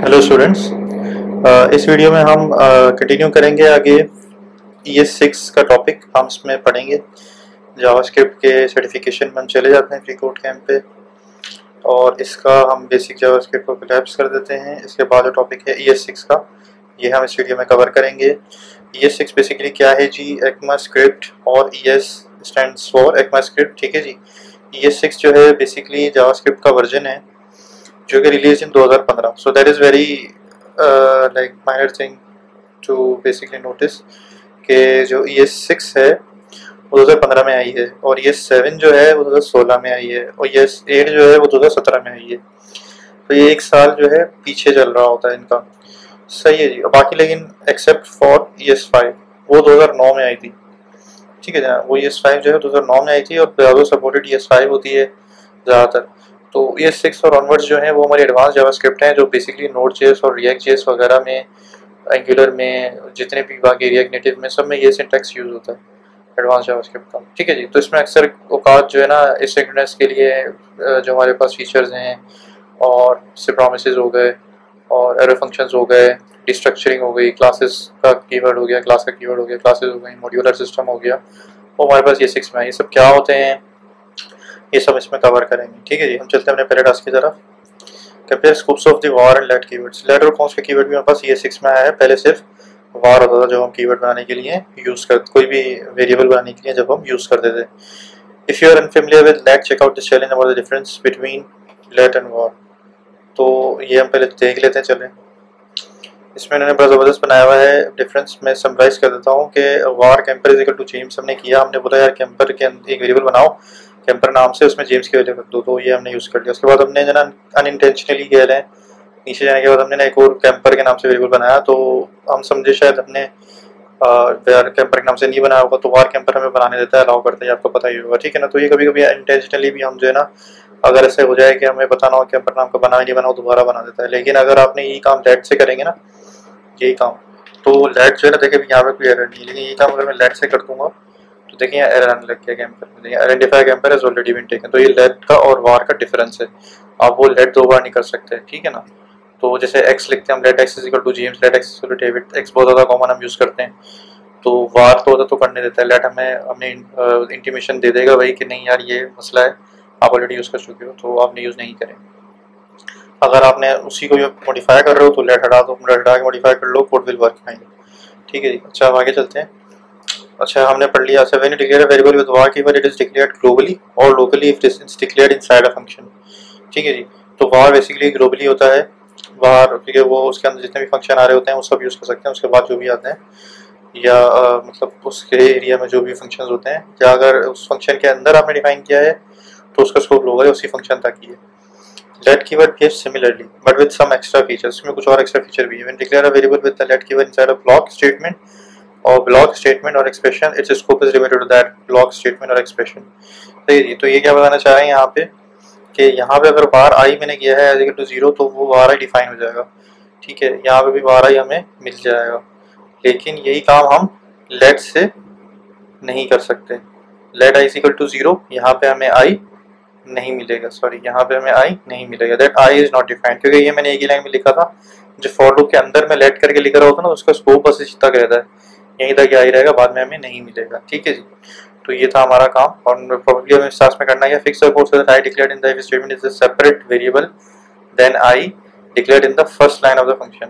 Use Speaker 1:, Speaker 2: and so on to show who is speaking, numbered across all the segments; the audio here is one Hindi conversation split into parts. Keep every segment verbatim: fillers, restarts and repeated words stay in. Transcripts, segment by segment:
Speaker 1: Hello students. इस वीडियो में हम कंटिन्यू करेंगे आगे ई एस सिक्स का टॉपिक। हम इसमें पढ़ेंगे जावास्क्रिप्ट के सर्टिफिकेशन में हम चले जाते हैं फ्रीकोड कैंप पे, और इसका हम बेसिक जावास्क्रिप्ट को कोलैप्स कर देते हैं। इसके बाद जो टॉपिक है ई एस सिक्स का, ये हम इस वीडियो में कवर करेंगे। ई एस सिक्स बेसिकली क्या है जी? ECMAScript, और E S stands for ECMAScript, ठीक है जी। ई एस सिक्स जो है बेसिकली जावास्क्रिप्ट का वर्जन है जो कि रिलीज इन दो हज़ार पंद्रह। So that is very like minor thing to basically notice कि जो ई एस सिक्स है वो दो हज़ार पंद्रह में आई है, और ई एस सेवन जो है वो दो हज़ार सोलह में आई है, और ई एस एट जो है वो दो हज़ार सत्रह में आई है। तो ये एक साल जो है पीछे चल रहा होता है इनका, सही है जी। बाकी लेकिन except for E S five, वो दो हज़ार नौ में आई थी, ठीक है जी। वो ई एस फाइव जो है दो हज़ार नौ में आई थी, और ज़्यादा सपोर्टेड ई एस फाइव होती है ज़्यादातर। तो ई एस सिक्स और ऑनवर्ड्स जो है वो हमारी एडवांस जावास्क्रिप्ट हैं, जो बेसिकली नोड जेएस और रिएक्ट जेएस वगैरह में, एंगुलर में, जितने भी बाकी रिएक्ट नेटिव में, सब में ये सिंटैक्स यूज होता है एडवांस जावास्क्रिप्ट का, ठीक है जी। तो इसमें अक्सर औकात जो है ना एसिंक्रोनस के लिए जो हमारे पास फीचर्स हैं, और से प्रोमिसेस हो गए, और एरर फंक्शंस हो गए, डिस्ट्रक्चरिंग हो गई, क्लासेस का कीवर्ड हो गया, क्लास का कीवर्ड हो गया, क्लासेस हो गई, मॉड्यूलर सिस्टम हो गया, वो हमारे पास ये सिक्स में है। ये सब क्या होते हैं ये सब इसमें कवर करेंगे, ठीक है जी। हम चलते हैं अपने पहले टास्क की तरफ। Compare scopes of the var and let keywords. Let और कॉन्स का कीवर्ड भी हमारे पास ई एस सिक्स में आया है। पहले सिर्फ वार होता था जो हम कीवर्ड बनाने के लिए यूज कर, कोई भी वेरिएबल बनाने के लिए जब हम यूज करते थे। If you are unfamiliar with let, check out this challenge about the difference between let and var. तो ये हम पहले देख लेते हैं। चलें, इसमें इन्होंने बड़ा ज़बरदस्त बनाया हुआ है डिफरेंस। मैं समराइज कर देता हूँ कि var camper is equal to James हमने किया। हमने बोला यार कैंपर के एक वेरिएबल बनाओ कैंपर नाम से, उसमें जेम्स की वैल्यू रख दो, तो ये हमने यूज़ कर लिया। उसके बाद हमने जना अनइंटेंशनली कह रहे हैं, नीचे जाने के बाद हमने ना एक और कैंपर के नाम से वेरिएबल बनाया, तो हम समझे शायद हमने वार कैंपर के नाम से नहीं बनाया होगा, तो वार कैंपर हमें बनाने देता है, अलाउ करता है, आपको पता ही होगा, ठीक है ना। तो ये कभी कभी इंटेंशनली भी हम जो है ना, अगर ऐसे हो जाए कि हमें बताना हो कैंपर नाम का बना नहीं बनाओ, दोबारा बना देता है। लेकिन अगर आपने यही काम लेट से करेंगे ना, यही काम, तो लेट जो है ना, देखिए यहाँ पे कोई एरर नहीं है, लेकिन यही काम अगर मैं लेट से कर दूंगा तो देखिए यहाँ एरर आने लग गया कैंपर में। देखिए identify camper has already been taken. तो ये लेट का और वार का डिफरेंस है, आप वो लेट दो बार नहीं कर सकते, ठीक है ना। तो जैसे एक्स लिखते हैं हम, let X is equal to James, let X is equal to David, X बहुत ज़्यादा कॉमन हम यूज़ करते हैं। तो वार तो होता तो करने देता है, लेट हमें हमें इंटीमेशन दे देगा भाई कि नहीं यार ये मसला है, आप ऑलरेडी यूज़ कर चुके हो, तो आपने यूज़ नहीं करें। अगर आपने उसी को मॉडिफाई कर रहे हो तो लेट हटा दो, लेट हटा के मॉडिफाई कर लो, कोड विल वर्क फाइन, ठीक है जी। अच्छा, अब आगे चलते हैं। अच्छा, हमने पढ़ लिया। अच्छा, when you declare a variable with var keyword, it is declared globally और locally if it is declared inside a function, ठीक है जी। तो var बेसिकली ग्लोबली होता है, var ठीक है, वो उसके अंदर जितने भी फंक्शन आ रहे होते हैं वो सब यूज़ कर सकते हैं, उसके बाद जो भी आते हैं, या आ, मतलब उसके एरिया में जो भी फंक्शंस होते हैं, या अगर उस फंक्शन के अंदर आपने डिफाइन किया है तो उसका स्कोप लोग है उसी फंक्शन तक ही है। Let keyword behaves similarly but with some extra features. इसमें कुछ और एक्स्ट्रा फीचर भी है। When declare a variable with the let keyword inside a block statement or block statement or expression, it's scope is limited to that block statement or expression. सही जी। तो ये क्या बताना चाह रहे हैं यहाँ पे कि यहाँ पे अगर var i मैंने किया है एज इक्वल टू जीरो, तो वो var i डिफाइन हो जाएगा, ठीक है। यहाँ पे भी var i हमें मिल जाएगा, लेकिन यही काम हम लेट से नहीं कर सकते। Let i is equal to zero, यहाँ पे हमें i नहीं मिलेगा, सॉरी यहाँ पे हमें i नहीं मिलेगा, that i is not defined, क्योंकि ये मैंने एक ही लाइन में लिखा था। जो फॉर लूप के अंदर में लेट करके लिख रहा होता है ना, उसका स्कोप बस इसी तक रहता है, यहीं तक i रहेगा, बाद में हमें नहीं मिलेगा, ठीक है जी। तो ये था हमारा काम, और प्रोबेबली हमें स्टार्ट में करना है fix the code so that i declared in the if statement is a separate variable than i declared in the first line of the function.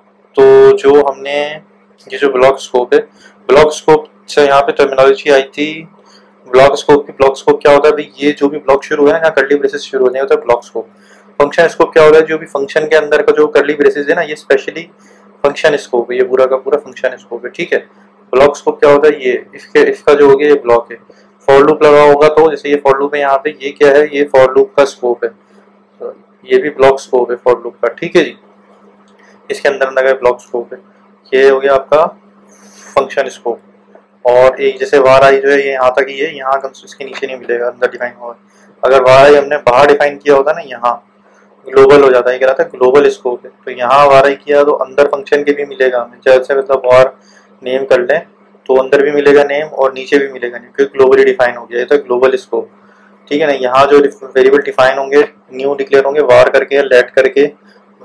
Speaker 1: तो जो हमने ये जो ब्लॉक स्कोप है, ब्लॉक स्कोप से यहाँ पे टर्मिनोलॉजी आई थी ब्लॉक स्कोप की। ब्लॉक स्कोप क्या होता है भाई? ये जो भी ब्लॉक शुरू है ना, यहाँ कर्ली ब्रेसेस शुरू होते हैं, होता है ब्लॉक स्कोप। फंक्शन स्कोप क्या होता है? जो भी फंक्शन के अंदर का जो कर्ली ब्रेसेस है ना, ये स्पेशली फंक्शन स्कोप है, ये पूरा का पूरा फंक्शन स्कोप है, ठीक है। ब्लॉक स्कोप क्या होता है? ये इसके इसका जो हो गया ये ब्लॉक है। फॉर लूप लगा होगा तो जैसे ये फॉर लूप है, यहाँ पे ये क्या है? ये फॉर लूप का स्कोप है, ये भी ब्लॉक स्कोप है फॉर लूप का, ठीक है जी। इसके अंदर अंदर ब्लॉक स्कोप है। ये हो गया आपका फंक्शन स्कोप। और एक जैसे var i जो है ये यहाँ तक ही है, यहाँ इसके नीचे नहीं मिलेगा, अंदर डिफाइन हुआ। अगर var i हमने बाहर डिफाइन किया होता ना, यहाँ ग्लोबल हो जाता है, ये कह रहा था ग्लोबल स्कोप है, तो यहाँ var i किया तो अंदर फंक्शन के भी मिलेगा हमें। जैसे मतलब var नेम कर लें तो अंदर भी मिलेगा नेम और नीचे भी मिलेगा नेम, क्योंकि ग्लोबली डिफाइन हो गया, ये तो ग्लोबल स्कोप, ठीक है ना। यहाँ जो वेरिएबल डिफाइन होंगे, न्यू डिक्लेयर होंगे var करके या लेट करके,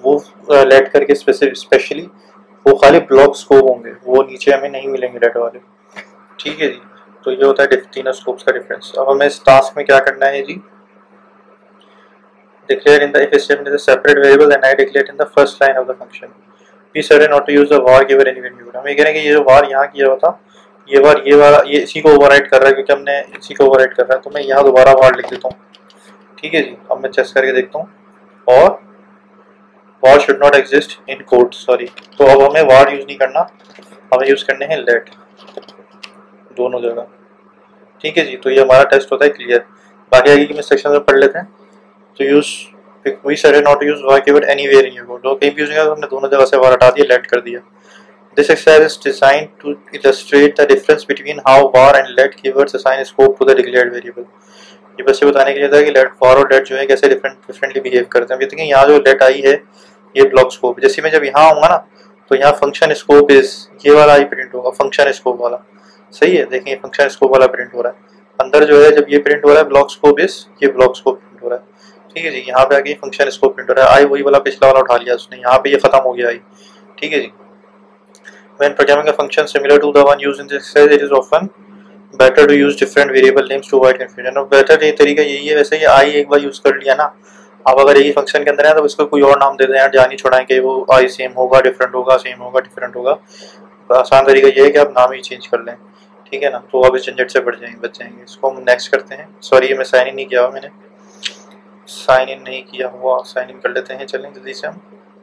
Speaker 1: वो लेट करके स्पेसिफिक स्पेशली वो खाली ब्लॉक स्कोप होंगे, वो नीचे हमें नहीं मिलेंगे लेट वाले। ठीक है जी, तो ये होता है तीनों स्कोप्स का डिफरेंस। अब हमें इस टास्क में क्या करना है जी, declare in the if statement is a separate variable then I declare in the first line of the function. Be certain not to use the var given anywhere given। हम ये कह रहे हैं कि ये जो var यहाँ किया हुआ था, ये var ये वाला ये इसी को ओवरराइट कर रहा है क्योंकि हमने इसी को ओवरराइट कर रहा है, तो मैं यहाँ दोबारा var लिख देता हूँ। ठीक है जी, अब मैं चेक करके देखता हूँ, और var should not exist in code, sorry. तो अब हमें var यूज नहीं करना, हमें यूज करने हैं let दोनों जगह। ठीक है जी, तो ये हमारा टेस्ट होता है क्लियर। बाकी आगे की इंस्ट्रक्शन में पढ़ लेते हैं। तो use we sir not use var keyword anywhere in your code, तो कहीं भी यूज किया तो हमने दोनों जगह से var हटा दिया, let कर दिया। This exercise is designed to illustrate the difference between how var and let keywords assign scope to the declared variable. ये बस ये बताने के लिए था कि let var और let जो है कैसे डिफरेंट डिफरेंटली बिहेव करते हैं। ये देखिए यहाँ जो let आई है ये ब्लॉक स्कोप, जैसे मैं जब यहाँ आऊँगा ना तो यहाँ फंक्शन स्कोप इज ये वाला ही प्रिंट होगा, फंक्शन स्कोप वाला। सही है, देखिए फंक्शन स्कोप वाला प्रिंट हो रहा है अंदर जो है, जब ये प्रिंट हो रहा है ब्लॉक स्कोप इज ये ब्लॉक स्कोप प्रिंट हो रहा है। ठीक है जी, यहाँ पे आगे फंक्शन स्कोप प्रिंट हो रहा है। आई वही वाला पिछला वाला उठा लिया उसने, यहाँ पे ये खत्म हो गया आई। ठीक है जी, when programming a function similar to the one used in this exercise it is often better to use different variable names to avoid confusion। और बेटर ये तरीका यही है, वैसे ये आई एक बार यूज कर लिया ना, अब अगर यही फंक्शन के अंदर है तो इसको कोई और नाम दे दें यार, जान ही छोड़ाएं कि वो आई सेम होगा डिफरेंट होगा, सेम होगा डिफरेंट होगा। आसान तरीका ये है कि आप नाम ही चेंज कर लें। ठीक है ना, तो अब इस झंझट से बढ़ जाएंगे बच जाएंगे। इसको हम नेक्स्ट करते हैं। सॉरी ये मैं साइन इन नहीं किया हुआ, मैंने साइन इन नहीं किया हुआ, साइन इन कर लेते हैं। चलें जल्दी से हम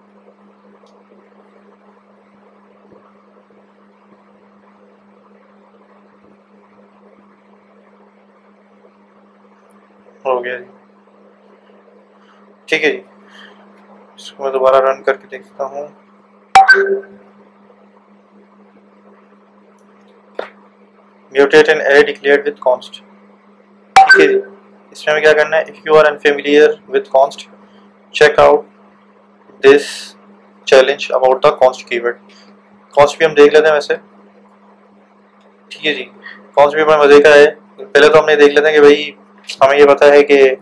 Speaker 1: हो गया जी। ठीक है जी, इसको मैं दोबारा रन करके देखता हूँ। Mutate an array declared with const. ठीक है जी, इसमें हमें क्या करना है, if you are unfamiliar with const check out this challenge about the const keyword. Const भी हम देख लेते हैं वैसे। ठीक है जी, कॉन्स्ट भी बड़ा मजे का है। पहले तो हमने देख लेते हैं कि भाई हमें ये पता है कि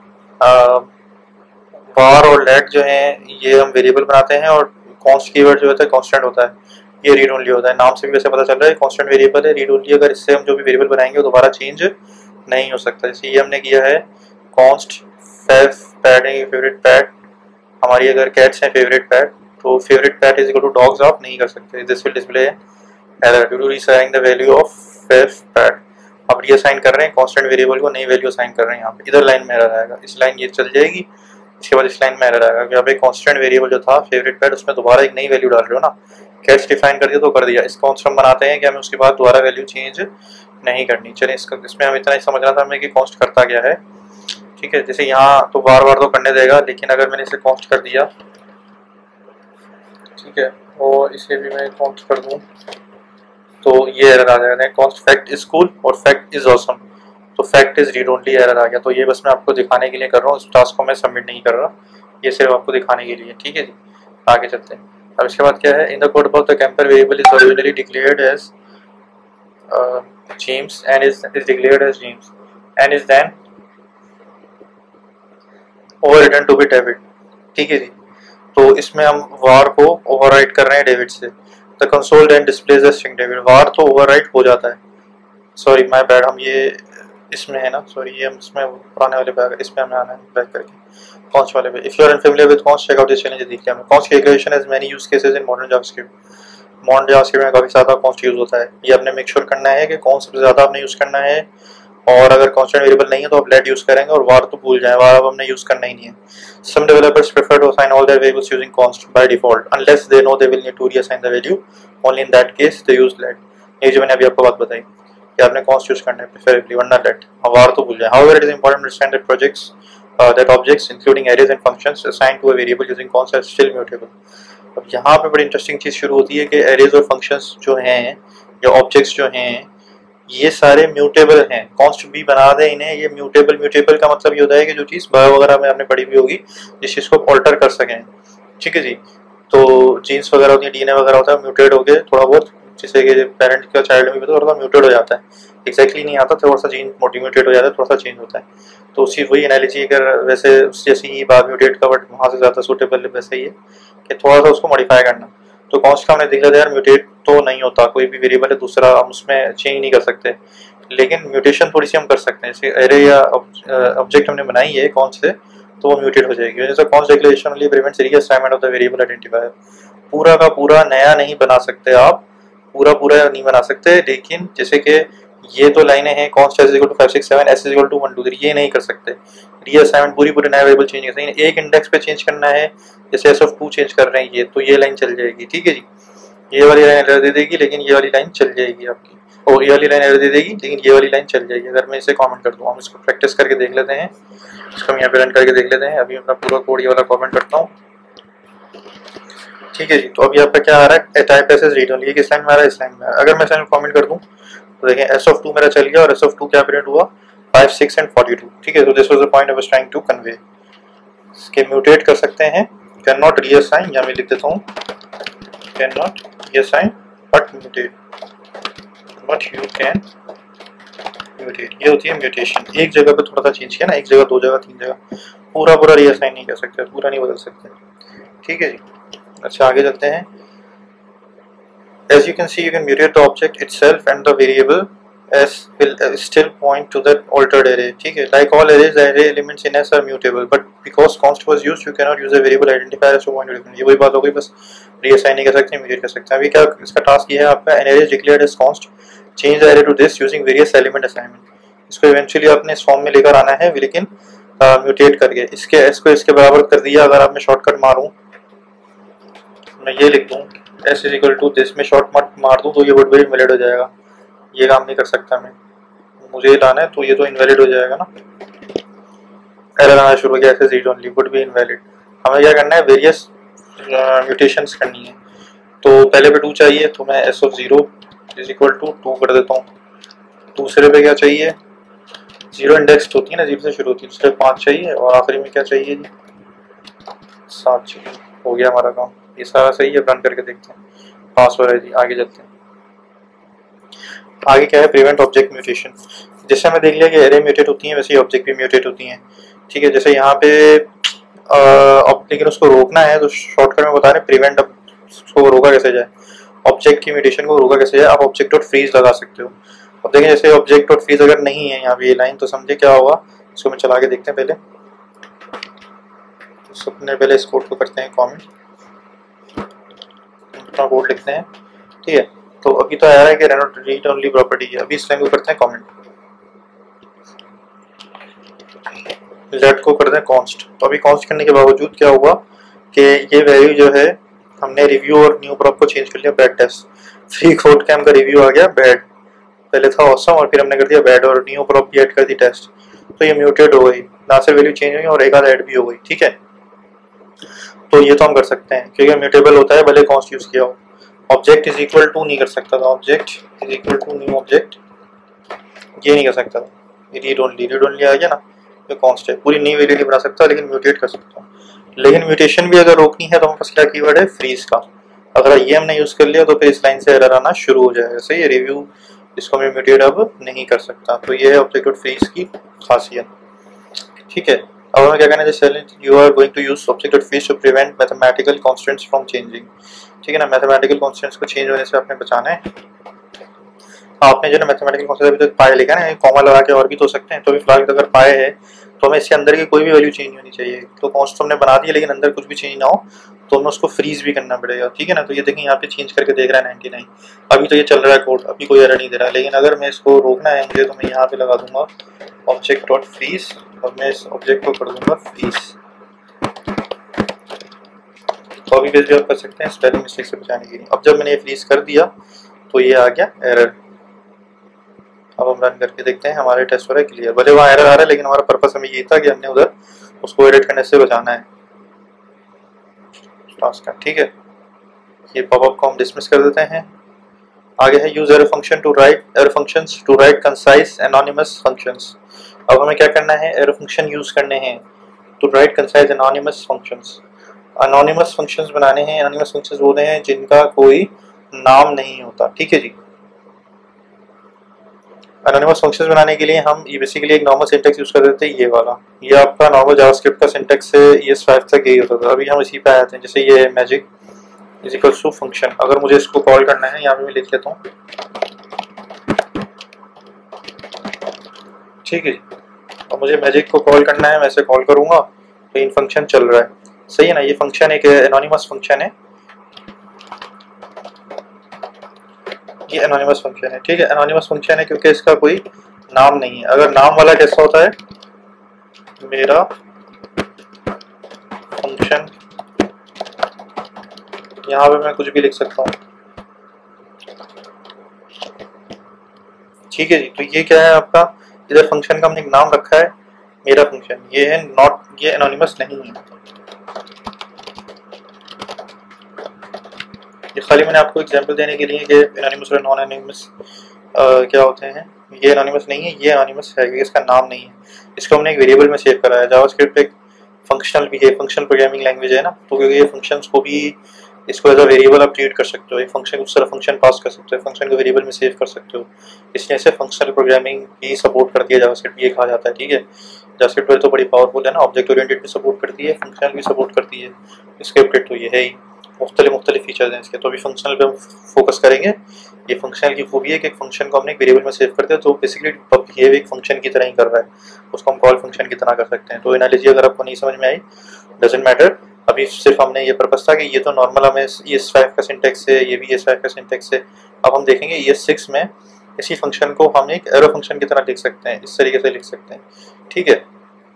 Speaker 1: var और let जो हैं ये हम वेरिएबल बनाते हैं, और कॉन्स्ट कीवर्ड जो होता है कांस्टेंट होता है, ये रीड ओनली होता है। नाम से भी वैसे पता चल रहा है कांस्टेंट वेरिएबल है, रीड ओनली। अगर इससे हम जो भी वेरिएबल बनाएंगे वो दोबारा चेंज नहीं हो सकता। जैसे ये हमने किया है कॉन्स्ट फेव पैट है फेवरेट पैट, हमारी अगर कैट्स हैं फेवरेट पैट, तो favourite pet is equal to dogs आप नहीं कर सकते। This will display error due to reassigning the value of fav pet. अब रीअसाइन कर रहे हैं कांस्टेंट वेरिएबल को, नई वैल्यू असाइन कर रहे हैं। यहाँ पे इधर लाइन में एरर आएगा, इस लाइन ये चल जाएगी, इसके बाद इस लाइन में एरर आएगा। यहाँ पे कांस्टेंट वेरिएबल जो था फेवरेट पैट, उसमें दोबारा एक नई वैल्यू डाल रहे हो ना, कैट्स डिफाइन कर दिया तो कर दिया। इसको हम बनाते हैं कि हमें उसके बाद दोबारा वैल्यू चेंज नहीं करनी। चलिए इसका इसमें हम इतना ही समझना था हमें कि कॉन्स्ट करता क्या है। ठीक है, जैसे यहाँ तो बार बार तो करने देगा, लेकिन अगर मैंने इसे कॉन्स्ट कर दिया, ठीक है, और इसे भी मैं कॉन्स्ट कर दूँ तो ये एरर आ जाएगा। कॉन्स्ट फैक्ट इज कूल और फैक्ट इज ऑसम, तो fact is read only error आ गया। तो ये बस मैं आपको दिखाने के लिए कर रहा हूँ, इस टास्क को मैं सबमिट नहीं कर रहा, ये सिर्फ आपको दिखाने के लिए। ठीक है जी, आगे चलते हैं। अब इसके बाद क्या है, in the code about the camper variable is originally declared as James and is is declared as James and is then overwritten to be David. ठीक है जी, तो इसमें हम var को ओवरराइट कर रहे हैं डेविड से। The console then displays the string David, var तो ओवरराइट हो जाता है। सॉरी माय बैड, हम ये इसमें है ना, सॉरी ये हम इसमें पुराने वाले पे इसमें हमें आना है बैक करके कॉन्स्ट वाले पे। If you are unfamiliar with const check out this challenge. देखिए हमें कॉन्स्ट की calculation has many use cases in modern JavaScript. Modern JavaScript में काफी ज्यादा कॉन्स्ट यूज होता है। ये आपने मेक श्योर करना है कि कौन सबसे ज्यादा आपने यूज करना है, और अगर कांस्टेंट वेरिएबल नहीं है तो आप let यूज करेंगे, और var तो भूल जाएं, var अब हमने यूज करना ही नहीं है। Some developers prefer to assign all their variables using const by default unless they know they will need to reassign the value, only in that case they use let। ये जो मैंने अभी आपको बात बताई कि आपने const यूज करना है preferably, वरना let, var तो भूल जाएं। However, it is important to understand that projects uh, that objects including arrays and functions assigned to a variable using const are still mutable। अब यहाँ पे बड़ी इंटरेस्टिंग चीज शुरू होती है कि arrays और functions जो हैं या objects जो हैं ये सारे म्यूटेबल हैं। कॉन्स्ट भी बना दें इन्हें, ये म्यूटेबल म्यूटेबल का मतलब ये होता है कि जो चीज़ बायो वगैरह में आपने पढ़ी हुई होगी, जिस चीज़ को ऑल्टर कर सकें। ठीक है जी, तो जीन्स वगैरह होती है, डीएनए वगैरह होता है, म्यूटेट हो गए थोड़ा बहुत, जैसे कि पेरेंट का चाइल्ड में भी तो थोड़ा म्यूटेट हो जाता है। एग्जैक्टली नहीं आता, थोड़ा सा जीन म्यूटेट हो जाता है, थोड़ा सा चेंज होता है। तो उसी वही एनालिजी अगर वैसे जैसे ही बात म्यूटेट का वर्ड वहाँ से ज़्यादा सूटेबल वैसे ही है कि थोड़ा सा उसको मॉडिफाई करना। तो कॉन्स्ट का हमने देख लिया था यार, म्यूटेट तो नहीं होता, कोई भी वेरिएबल है दूसरा हम उसमें चेंज नहीं कर सकते, लेकिन म्यूटेशन थोड़ी सी हम कर सकते हैं। जैसे एरे या ऑब्जेक्ट हमने बनाई है कॉन्स्ट से, तो वो म्यूटेट हो जाएगी। जैसे const declaration only prevents reassignment of the variable identifier. पूरा का पूरा नया नहीं बना सकते आप, पूरा पूरा नहीं बना सकते, लेकिन जैसे कि ये तो लाइनें हैं const s equal to five six seven, s equal to one two three, ये नहीं कर सकते। रीअसाइनमेंट पूरी पूरी नया वेरिएबल चेंज कर सकते हैं। एक इंडेक्स पे चेंज करना है, जैसे एस ऑफ टू चेंज कर रहे हैं ये, तो ये लाइन चल जाएगी, ठीक है जी। ये वाली लाइन एरर दे देगी, लेकिन ये वाली लाइन चल जाएगी आपकी, और ये वाली लाइन एरर दे देगी, लेकिन ये वाली लाइन चल जाएगी। अगर मैं इसे कमेंट कर दूँ, हम इसको प्रैक्टिस करके देख लेते हैं, इसको हम यहाँ पे रन करके देख लेते हैं। अभी अपना पूरा कोड ये वाला कमेंट करता हूँ, ठीक है जी। तो अभी आपका क्या आ रहा है, type s s read only, किस लाइन में आ रहा है, इस लाइन में। अगर मैं इस लाइन में कमेंट कर दूँ तो देखें एस ऑफ टू मेरा चल गया, और एस ऑफ टू क्या प्रिंट हुआ, five six and forty two, ठीक है। तो this was the point I was trying to convey. इसके म्यूटेट कर सकते हैं, कैन नॉट रीअसाइन, यहाँ मैं लिख देता हूँ can not reassign but mutate, but you can mutate. ये होती है म्यूटेशन। एक जगह पे थोड़ा सा चेंज किया ना, एक जगह, दो जगह, तीन जगह, पूरा पूरा रीअसाइन नहीं कर सकते, पूरा नहीं बदल सकते, ठीक है जी। अच्छा आगे चलते हैं। As you can see, you can mutate the object itself and the variable s will uh, still point to that altered array, ठीक है। Like all arrays, the array elements in S are mutable, but because const was used, you cannot use a variable identifier to point to different। ये वही बात हो गई, बस reassign नहीं कर सकते, mutate कर सकते हैं। अभी क्या इसका टास्क ये है आपका, an array is declared as const, change the array to this using various element assignment। इसको eventually आपने इस फॉर्म में लेकर आना है, लेकिन म्यूटेट करके इसके इसको इसके बराबर कर दिया। अगर आप मैं शॉर्टकट मारूं, मैं ये लिख दूं s is equal to this में शॉर्ट मट मार दूं, तो ये वर्ड भी इनवैलिड हो जाएगा। ये काम नहीं कर सकता मैं, मुझे ये लाना है, तो ये तो इनवैलिड हो जाएगा ना, एरर आना शुरू हो गया, s read only would be invalid. हमें क्या करना है, वेरियस म्यूटेशंस करनी है। तो पहले पे टू चाहिए, तो मैं s of zero is equal to two कर देता हूँ। दूसरे पे क्या चाहिए, जीरो इंडेक्स होती है ना, जीरो से शुरू होती है, दूसरे पाँच चाहिए, और आखिरी में क्या चाहिए जी, सात चाहिए। हो गया हमारा काम, ये सारा सही है। रन करके देखते हैं, पास हो रहा है जी। आगे चलते हैं। आगे क्या है, प्रिवेंट ऑब्जेक्ट म्यूटेशन। जैसे हमें देख लिया कि एरे म्यूटेट होती हैं, वैसे ही ऑब्जेक्ट भी म्यूटेट होती हैं, ठीक है। जैसे यहाँ पे अब लेकिन उसको रोकना है, तो शॉर्टकट में बता रहे हैं प्रिवेंट। अब उसको रोका कैसे जाए, ऑब्जेक्ट की म्यूटेशन को रोका कैसे जाए, आप ऑब्जेक्ट डॉट फ्रीज लगा सकते हो। अब देखें जैसे ऑब्जेक्ट डॉट फ्रीज अगर नहीं है यहाँ पे ये लाइन, तो समझे क्या होगा। इसको मैं चला के देखते हैं, पहले सबने पहले इस कोड को करते हैं कमेंट, अपना कोड लिखते हैं, ठीक है। तो अभी तो आ रहा है कि रीड ओनली प्रॉपर्टी है। अभी इस लाइन को करते हैं कमेंट, लेट को करते हैं कॉन्स्ट। तो अभी कॉन्स्ट करने के बावजूद क्या हुआ कि ये वैल्यू जो है, हमने रिव्यू और न्यू प्रॉप को चेंज कर लिया, bad test. Free code camp का रिव्यू आ गया बैड, पहले था ऑसम, और फिर हमने कर दिया बैड, और न्यू प्रॉप भी ऐड कर दी टेस्ट। तो ये म्यूटेट हो गई, ना सिर्फ वैल्यू चेंज हुई और एक आध ऐड भी हो गई, ठीक है। तो ये तो हम कर सकते हैं, क्योंकि म्यूटेबल होता है भले कॉन्स्ट यूज किया हो। ऑब्जेक्ट इज इक्वल टू नहीं कर सकता था, object is equal to new object, ये नहीं कर सकता था। रीड ओनली, रीड ओनली आ गया ना, ये कॉन्स्ट है, पूरी नई वैल्यू नहीं बना सकता, लेकिन म्यूटेट कर सकता हूँ। लेकिन म्यूटेशन भी अगर रोकनी है तो हमारे पास क्या कीवर्ड है, फ्रीज का। अगर ये हमने यूज कर लिया तो फिर इस लाइन से एरर आना शुरू हो जाएगा। सही है, रिव्यू इसको मैं म्यूटेट अब नहीं कर सकता। तो ये है ऑब्जेक्ट डॉट फ्रीज की खासियत, ठीक है। अब हमें क्या करना है, जैसे you are going to use object dot freeze to prevent mathematical constants from changing, ठीक है ना। मैथमेटिकल कांस्टेंट्स को चेंज होने से आपने बचाना है। आपने जो ना मैथमेटिकल कांस्टेंट अभी तक पाए लिखा है ना, कॉमा लगा के और भी तो सकते हैं, तो भी फिलहाल अगर पाए है तो हमें इसके अंदर की कोई भी वैल्यू चेंज होनी चाहिए। तो कॉन्स्ट हमने बना दिया, लेकिन अंदर कुछ भी चेंज ना हो, तो हमें उसको फ्रीज भी करना पड़ेगा, ठीक है ना। तो ये देखें यहाँ पे चेंज करके देख रहा है नाइनटी नाइन, अभी तो ये चल रहा है कोड, अभी कोई एरर नहीं दे रहा है। लेकिन अगर मैं इसको रोकना है मुझे, तो मैं यहाँ पे लगा दूंगा ऑब्जेक्ट डॉट फ्रीज, और मैं इस ऑब्जेक्ट को कर दूंगा फ्रीज। तो अभी बेस भी आप कर सकते हैं स्पेलिंग मिस्टेक से बचाने के लिए। अब जब मैंने ये फ्रीज कर दिया तो ये आ गया एरर। अब हम रन करके देखते हैं, हमारे टेस्ट हो रहा है क्लियर। भले वहाँ एरर आ रहा है, लेकिन हमारा पर्पस हमें ये था कि हमने उधर उसको एडिट करने से बचाना है टास्क का, ठीक है। ये पॉपअप को हम डिसमिस कर देते हैं। आगे है use arrow function to write arrow functions to write concise anonymous functions. अब हमें क्या करना है, एरर फंक्शन यूज करने हैं to write concise anonymous functions. Anonymous functions बनाने हैं। एनोनिमस फंक्शंस होते हैं जिनका कोई नाम नहीं होता, ठीक है जी। एनोनिमस फंक्शंस बनाने के लिए हम ये बेसिकली एक नॉर्मल सिंटेक्स यूज कर देते हैं, ये वाला, ये आपका नॉर्मल जावास्क्रिप्ट का सिंटेक्स है, ये फाइव तक यही होता था। अभी हम इसी पे आते हैं, जैसे ये magic is equals to function, अगर मुझे इसको कॉल करना है, यहाँ पे मैं लिख लेता हूँ, ठीक है जी। अब मुझे मैजिक को कॉल करना है, मैं इसे कॉल करूंगा तो इन फंक्शन चल रहा है, सही है ना। ये फंक्शन एक एनोनिमस फंक्शन है, ये एनोनिमस फंक्शन है, ठीक है। एनोनिमस फंक्शन है क्योंकि इसका कोई नाम नहीं है। अगर नाम वाला कैसा होता है, मेरा फंक्शन, यहाँ पे मैं कुछ भी लिख सकता हूँ, ठीक है जी। तो ये क्या है आपका, इधर फंक्शन का हमने एक नाम रखा है मेरा फंक्शन, ये है नॉट, ये एनोनिमस नहीं है। ये खाली मैंने आपको एग्जांपल देने के लिए कि एनोनिमस और नॉन एनोनिमस क्या होते हैं। ये एनोनिमस नहीं है, ये एनोनिमस है क्योंकि इसका नाम नहीं है, इसको हमने एक वेरिएबल में सेव करा है। जावास्क्रिप्ट एक फंक्शनल भी है, फंक्शनल प्रोग्रामिंग लैंग्वेज है ना, तो क्योंकि ये फंक्शंस को भी इसको एज अ वेरिएबल आप ट्रीट कर सकते हो, एक फंक्शन उस तरह फंक्शन पास कर सकते हो, फंक्शन को वेरिएबल में सेव कर सकते हो, इसलिए इसे फंक्शनल प्रोग्रामिंग भी सपोर्ट करती है जावास्क्रिप्ट, ये कहा जाता है, ठीक है। जावास्क्रिप्ट तो बड़ी पावरफुल है ना, ऑब्जेक्ट ओरिएंटेड भी सपोर्ट करती है, फंक्शनल भी सपोर्ट करती है, स्क्रिप्टेड तो ये है ही, मुख्तलिफ मुख्तलिफ फीचर्स हैं इसके। तो अभी फंक्शनल पे हम फोकस करेंगे। ये फंक्शनल की खूबी है कि एक फंक्शन को हमने एक वेरिएबल में सेव करते हैं तो बेसिकली बिहेव एक फंक्शन की तरह ही कर रहा है, उसको हम कॉल फंक्शन की तरह कर सकते हैं। तो एनालॉजी अगर आपको नहीं समझ में आई, डजंट मैटर, अभी सिर्फ हमने ये पर्पस था कि ये तो नॉर्मल हमें ई एस फाइव का सिंटेक्स है, ये भी ई एस फाइव का सिंटेक्स है। अब हम देखेंगे ई एस सिक्स में इसी फंक्शन को हम एक एरो फंक्शन की तरह लिख सकते हैं, इस तरीके से लिख सकते हैं, ठीक है।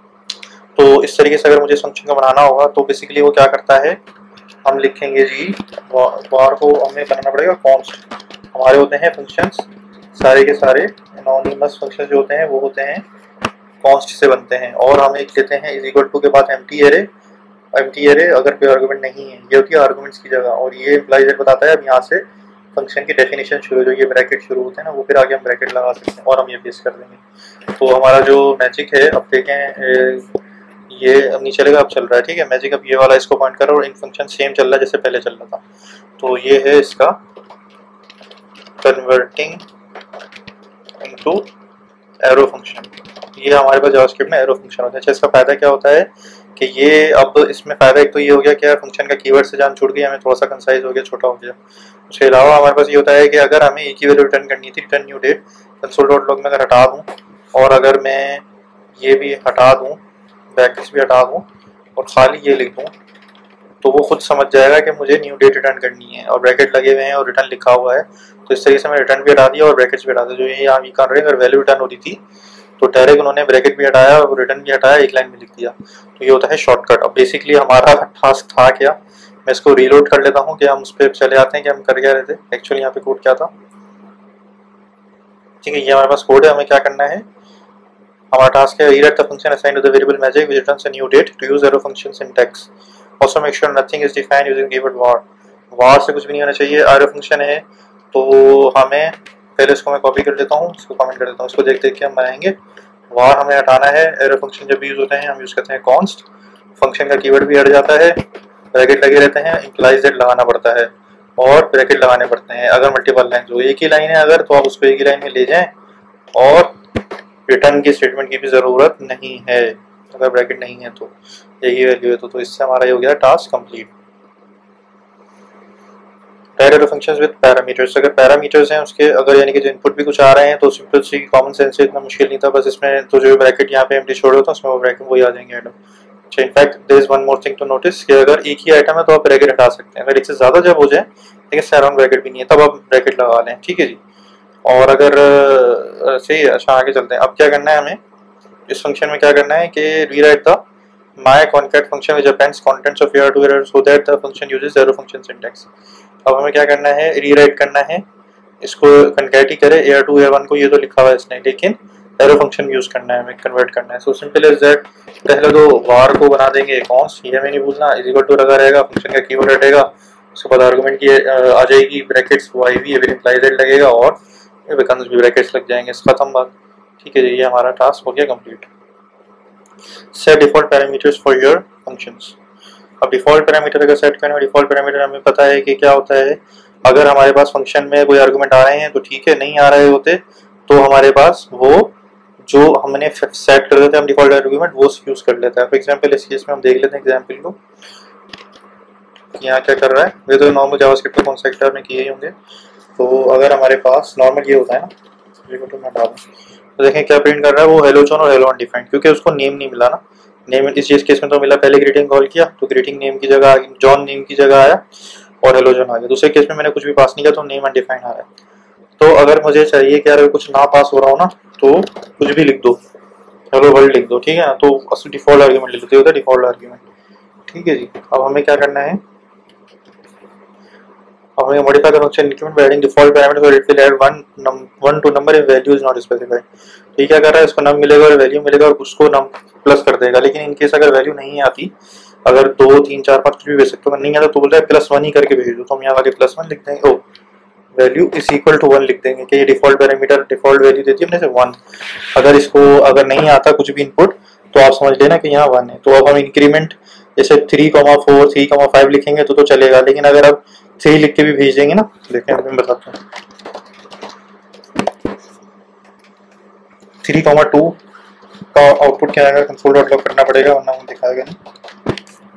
Speaker 1: तो इस तरीके से अगर मुझे इस फंक्शन को बनाना होगा तो बेसिकली वो क्या करता है, हम लिखेंगे जी, वार को हमें बनाना पड़ेगा कॉन्स्ट, हमारे होते हैं फंक्शंस सारे के सारे एनोनिमस फंक्शन जो होते हैं वो होते हैं कॉन्स्ट से बनते हैं, और हम एक लेते हैं इज इक्वल टू के बाद एम्प्टी एरे, एम्प्टी एरे अगर कोई आर्गुमेंट नहीं है, ये होती है आर्गुमेंट्स की जगह, और ये इम्प्लाइज बताता है अब यहाँ से फंक्शन की डेफिनेशन शुरू, जो ये ब्रैकेट शुरू होते हैं ना, वो फिर आगे हम ब्रैकेट लगा सकते हैं और हम ये पेस्ट कर देंगे। तो हमारा जो मैजिक है, अब देखें ये अब नहीं चलेगा, अब चल रहा है, ठीक है। मैजिक अब ये वाला इसको पॉइंट कर रहा है और इन फंक्शन सेम चल रहा है जैसे पहले चल रहा था। तो ये है इसका कन्वर्टिंग इनटू एरो फंक्शन, ये हमारे पास जावास्क्रिप्ट में एरो फंक्शन होता है। अच्छा, इसका फायदा क्या होता है कि ये अब इसमें फायदा एक तो ये हो गया कि यार फंक्शन का कीवर्ड से जान छूट गई, हमें थोड़ा सा कंसाइज हो गया, छोटा हो गया। उसके अलावा हमारे पास ये होता है कि अगर हमें एक ही वैल्यू रिटर्न करनी थी, return new date, console dot log में अगर हटा दूँ और अगर मैं ये भी हटा दूँ, ब्रैकेट्स भी हटा दूँ और खाली ये लिख दूँ, तो वो खुद समझ जाएगा कि मुझे न्यू डेट रिटर्न करनी है और ब्रैकेट लगे हुए हैं और रिटर्न लिखा हुआ है। तो इस तरीके से मैं रिटर्न भी हटा दिया और ब्रैकेट्स भी हटा दिया। जो ये यहाँ भी कर रहे हैं, अगर वैल्यू रिटर्न होती थी तो डायरेक्ट उन्होंने ब्रैकेट भी हटाया और रिटर्न भी हटाया, एक लाइन में लिख दिया। तो ये होता है शॉर्टकट। अब बेसिकली हमारा टास्क था क्या, मैं इसको रीलोड कर लेता हूँ कि हम उस पर चले आते हैं कि हम कर क्या रहे थे एक्चुअली, यहाँ पे कोड क्या था, ठीक है। ये हमारे पास कोड है, हमें क्या करना है, हमारा टास्क है rewrite the function assigned to the variable magic which returns a new date to use arrow function syntax, also make sure nothing is defined using keyword var, var से कुछ भी नहीं होना चाहिए। एरो फंक्शन है तो हमें पहले इसको मैं कॉपी कर लेता हूँ, इसको कमेंट कर देता हूँ, इसको देख देख के हम बनाएंगे। वार हमें हटाना है, एरो फंक्शन जब यूज होते हैं हम यूज करते हैं कॉन्स्ट, फंक्शन का कीवर्ड भी हट जाता है, ब्रैकेट लगे रहते हैं, इम्प्लाइज दैट लगाना पड़ता है और ब्रैकेट लगाने पड़ते हैं। अगर मल्टीपल लाइन हो, एक ही लाइन है अगर, तो आप उसको एक ही लाइन में ले जाएं और रिटर्न की स्टेटमेंट की भी ज़रूरत नहीं है अगर ब्रैकेट नहीं है तो, यही वैल्यू है तो, तो इससे हमारा ये हो गया task complete. Arrow functions with parameters, अगर पैरामीटर्स हैं उसके, अगर यानी कि जो इनपुट भी कुछ आ रहे हैं तो सिंपल सी कॉमन सेंस से इतना मुश्किल नहीं था, बस इसमें तो जो ब्रैकेट यहाँ पे एम्प्टी छोड़े होता है उसमें वो ब्रैकेट वही आ जाएंगे आइटम। अच्छा, in fact there is one more thing to notice कि अगर एक ही आइटम है तो आप ब्रैकेट हटा सकते हैं, अगर एक से ज़्यादा जब हो जाए, लेकिन सराउंड ब्रैकेट भी नहीं है तब आप ब्रैकेट लगा लें, ठीक है जी। और अगर सही है, अच्छा आगे चलते हैं। अब क्या करना है हमें इस फंक्शन में, क्या करना है कि rewrite the my concat function which appends contents of air to error so that the function uses arrow function syntax. अब हमें क्या करना है, रीराइट करना है, इसको कॉनकैट ही करे एयर टू एयर वन को, ये तो लिखा हुआ है इसने, लेकिन एरो फंक्शन यूज करना है, हमें कन्वर्ट करना है। सो सिंपल एज दैट, पहले तो वार को बना देंगे कॉन्स्ट, ये हमें नहीं भूलना, इज इक्वल टू लगा रहेगा, फंक्शन का कीवर्ड हटेगा, उसके बाद आर्गुमेंट की आ जाएगी, ब्रैकेट्स वो आई भी फिर इम्प्लाइज दैट लगेगा और बेकन्स भी ब्रैकेट्स लग जाएंगे, खत्म बात, ठीक है जी। ये हमारा टास्क हो गया complete. Set default parameters for your functions. अब डिफॉल्ट पैरामीटर अगर सेट करना है, डिफॉल्ट पैरामीटर हमें पता है कि क्या होता है, अगर हमारे पास फंक्शन में कोई आर्गुमेंट आ रहे हैं तो ठीक है, नहीं आ रहे होते तो हमारे पास वो जो हमने सेट कर देते हैं हम डिफॉल्ट आर्गुमेंट वो यूज कर लेता है। फॉर एग्जांपल इस केस में हम देख लेते हैं एग्जांपल को, यहाँ क्या कर रहा है। ये तो नॉर्मल जावास्क्रिप्ट के कॉन्सेप्ट आपने किए ही होंगे। तो अगर हमारे पास नॉर्मल ये होता है ना, तो मैं डालूं तो देखें क्या प्रिंट कर रहा है वो हेलो जॉन और हेलो अनडिफाइंड, क्योंकि उसको नेम नहीं मिला ना। नेम इस केस में तो मिला, पहले ग्रीटिंग कॉल किया तो ग्रीटिंग नेम की जगह जॉन नेम की जगह आया और हेलो जॉन आ गया। दूसरे केस में मैंने कुछ भी पास नहीं किया तो नेम अनडिफाइंड आ रहा है। तो अगर मुझे चाहिए कि अगर कुछ ना पास हो रहा हो ना तो कुछ भी लिख दो, हेलो वर्ल्ड लिख दो, ठीक है ना। तो डिफॉल्ट आर्ग्यूमेंट लिख देते होता है डिफॉल्ट आर्ग्यूमेंट, ठीक है जी। अब हमें क्या करना है, हमें modify the function increment by adding default parameter और it will add one one to number if value is not specified. तो क्या कर रहा है, इसको नम मिलेगा और वैल्यू मिलेगा और उसको नम प्लस कर देगा। लेकिन इन केस अगर वैल्यू नहीं आती, अगर दो तीन चार पाँच कुछ भी भेज सकते हो, नहीं आता तो बोल रहा है प्लस वन ही करके भेज दो। तो हम यहाँ आगे प्लस वन लिख देंगे, ओ value is equal to one लिख देंगे कि ये डिफॉल्ट पैरामीटर डिफॉल्ट वैल्यू देती है हमने से वन। अगर इसको अगर नहीं आता कुछ भी इनपुट तो आप समझ लेना कि यहाँ वन है। तो अब हम इंक्रीमेंट जैसे three comma four three comma five लिखेंगे तो तो चलेगा। लेकिन अगर आप थ्री लिख के भी भेज देंगे ना, देखें मैं बताता हूँ, थ्री कॉमा टू का आउटपुट क्या आएगा, कंसोल डॉट लॉग करना पड़ेगा वरना वो दिखाएगा नहीं।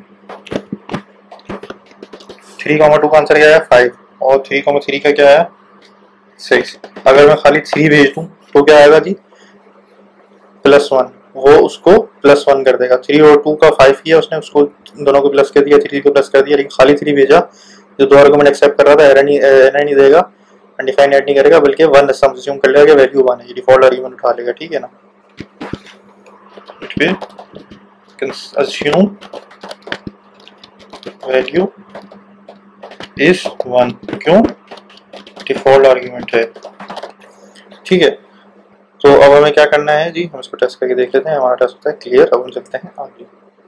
Speaker 1: थ्री कॉमा टू का आंसर क्या है फाइव और थ्री कॉमा थ्री का क्या है सिक्स। अगर मैं खाली थ्री भेज दूं तो क्या आएगा जी प्लस वन, वो उसको प्लस वन कर देगा। थ्री और टू का फाइव किया उसने, उसको दोनों को प्लस कर दिया, थ्री को प्लस कर दिया। लेकिन खाली थ्री भेजा, जो दो आर्गुमेंट एक्सेप्ट कर रहा था एरर नहीं एरर नहीं देगा, अनडिफाइंड ऐड नहीं करेगा, बल्कि वन अज्यूम कर लेगा, वैल्यू वन है, डिफॉल्ट आर्गुमेंट उठा लेगा, ठीक है ना। It will assume value is one, क्यों, डिफॉल्ट आर्गुमेंट है, ठीक है। तो अब हमें क्या करना है जी, हम इसको टेस्ट करके देख लेते हैं। हमारा टेस्ट होता है क्लियर। अब हम चलते हैं आगे,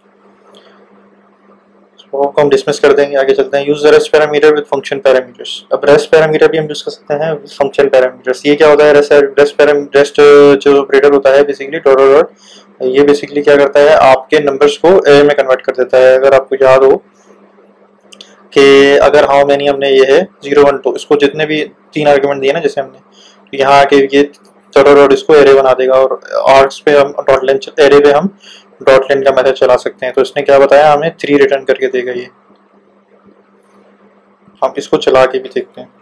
Speaker 1: इसको हम डिसमिस कर देंगे, आगे चलते हैं। Use the rest parameter with function parameters. अब रेस्ट पैरामीटर भी हम यूज कर सकते हैं विद फंक्शन पैरामीटर्स। ये क्या होता है, रेस्ट रेस्ट पैरामीटर रेस्ट जो ऑपरेटर होता है बेसिकली डॉट डॉट, ये बेसिकली क्या करता है आपके नंबर्स को एरे में कन्वर्ट कर देता है। अगर आपको याद हो कि अगर हाउ मैनी हमने ये है जीरो वन टू, इसको जितने भी तीन आर्गुमेंट दिए ना जैसे हमने, तो यहाँ आके ये डॉट डॉट इसको एरे बना देगा और आर्क्स पे हम डॉट लेन एरे पे हम डॉट लेन का मेथड चला सकते हैं। तो इसने क्या बताया हमें थ्री रिटर्न करके देगा। ये हम इसको चला के भी देखते हैं।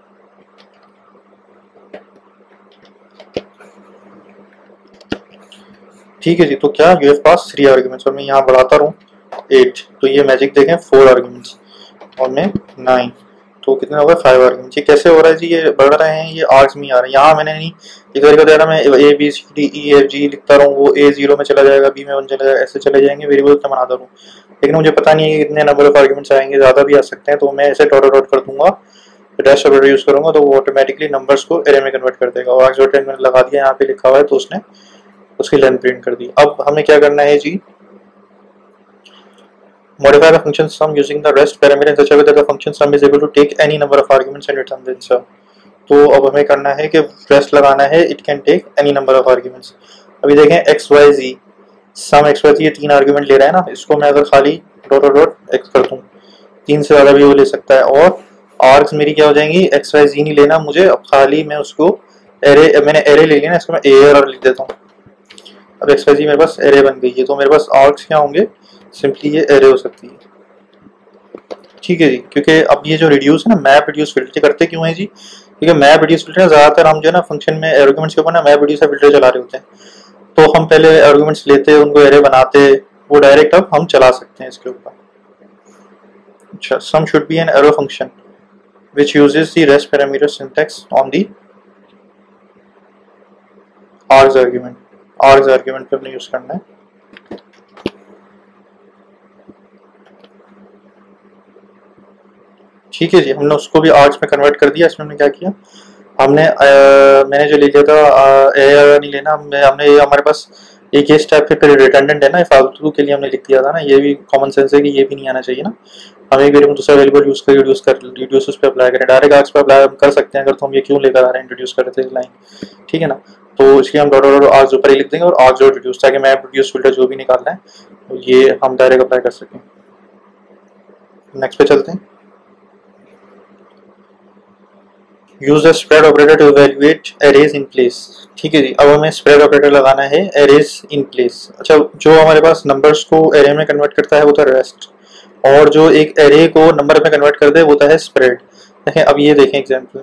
Speaker 1: ठीक है जी, तो क्या you have pass three arguments और मैं यहाँ बढ़ाता रहूँ एट, तो ये मैजिक देखें फोर आर्गुमेंट्स और मैं नाइन, तो कितने हो गए फाइव आर्गुमेंट्स। ये कैसे हो रहा है जी, ये बढ़ रहे हैं, ये आर्क्स में आ रहे हैं। यहाँ मैंने नहीं एक तरीका दे रहा, मैं A B C D E F G लिखता रहूँ, वो ए जीरो में चला जाएगा, बी में वन चला जाएगा, ऐसे चले जाएंगे, वेरिएबल का बनाता रहूँ। लेकिन मुझे पता नहीं है कि कितने नंबर ऑफ आर्गुमेंट्स आएंगे, ज़्यादा भी आ सकते हैं। तो मैं ऐसे डॉट डॉट कर दूंगा, रेस्ट ऑपरेटर यूज करूंगा तो वो ऑटोमेटिकली नंबर्स को एरे में कन्वर्ट कर देगा। और आर्क्स डॉट मैंने लगा दिया, यहाँ पे लिखा हुआ है तो उसने उसकी लेंथ प्रिंट कर दी। अब हमें क्या करना है जी, modify the function sum using the rest parameter in such a way that the function sum is able to take any number of arguments and return the answer। तो अब हमें करना है कि rest लगाना है it can take any number of arguments। अभी देखें x y z, sum x y z ये तीन आर्ग्यूमेंट ले रहा है ना, इसको मैं अगर खाली डॉट डॉट डॉट x कर दूं, तीन से ज़्यादा भी वो ले सकता है। और आर्क्स मेरी क्या हो जाएंगी, x y z नहीं लेना मुझे, अब खाली मैं उसको एरे, मैंने एरे ले लिया ना, इसको मैं ए आर लिख देता हूँ। अब x y z मेरे पास एरे बन गई है, तो मेरे पास आर्क्स क्या होंगे, सिंपली ये एरे हो सकती है, ठीक है जी। क्योंकि अब ये जो रिड्यूस है ना, मैप रिड्यूस फिल्टर करते क्यों है जी, क्योंकि मैप रिड्यूस फिल्टर ज़्यादातर हम जो है ना फंक्शन में आर्गुमेंट्स के ऊपर ना मैप रिड्यूस फिल्टर चला रहे होते हैं। तो हम पहले आर्गुमेंट्स लेते, उनको एरे बनाते, वो डायरेक्ट अब हम चला सकते हैं इसके ऊपर। अच्छा, sum should be an arrow function which uses the rest parameter syntax on the args argument। args argument पे हमने यूज करना है। ठीक है जी, हमने उसको भी आर्क्स में कन्वर्ट कर दिया। इसमें हमने क्या किया, हमने आ, मैंने जो ले लिया था ए नहीं लेना, हमने हमने हमारे पास एक ये स्टेप पे रिटर्डेंट है ना, फालतू के लिए हमने लिख दिया था ना। ये भी कॉमन सेंस है कि ये भी नहीं आना चाहिए ना। हम एक वेरिएबल दूसरा वेरिएबल यूज कर रिड्यूस कर रिड्यूस उस पर अप्लाई करें, डायरेक्ट आर्क्स पे अप्लाई कर सकते हैं अगर, तो हम ये क्यों लेकर आ रहे हैं इंट्रोड्यूस कर रहे थे लाइन, ठीक है ना। तो इसलिए हम डॉट डॉट आर्क्स ऊपर ही लिख देंगे और आर्क्स डॉट रिड्यूस, ताकि मैं रिड्यूस फिल्टर जो भी निकालना है तो ये हम डायरेक्ट अप्लाई कर सकें। नेक्स्ट पे चलते हैं। Use the spread operator to evaluate arrays in place. ठीक है जी, अब हमें स्प्रेड ऑपरेटर लगाना है एरेज इन प्लेस। अच्छा, जो हमारे पास नंबर्स को एरे में कन्वर्ट करता है वो था रेस्ट, और जो एक एरे को नंबर में कन्वर्ट कर दे वो था है स्प्रेड। देखें, अब ये देखें एग्जांपल,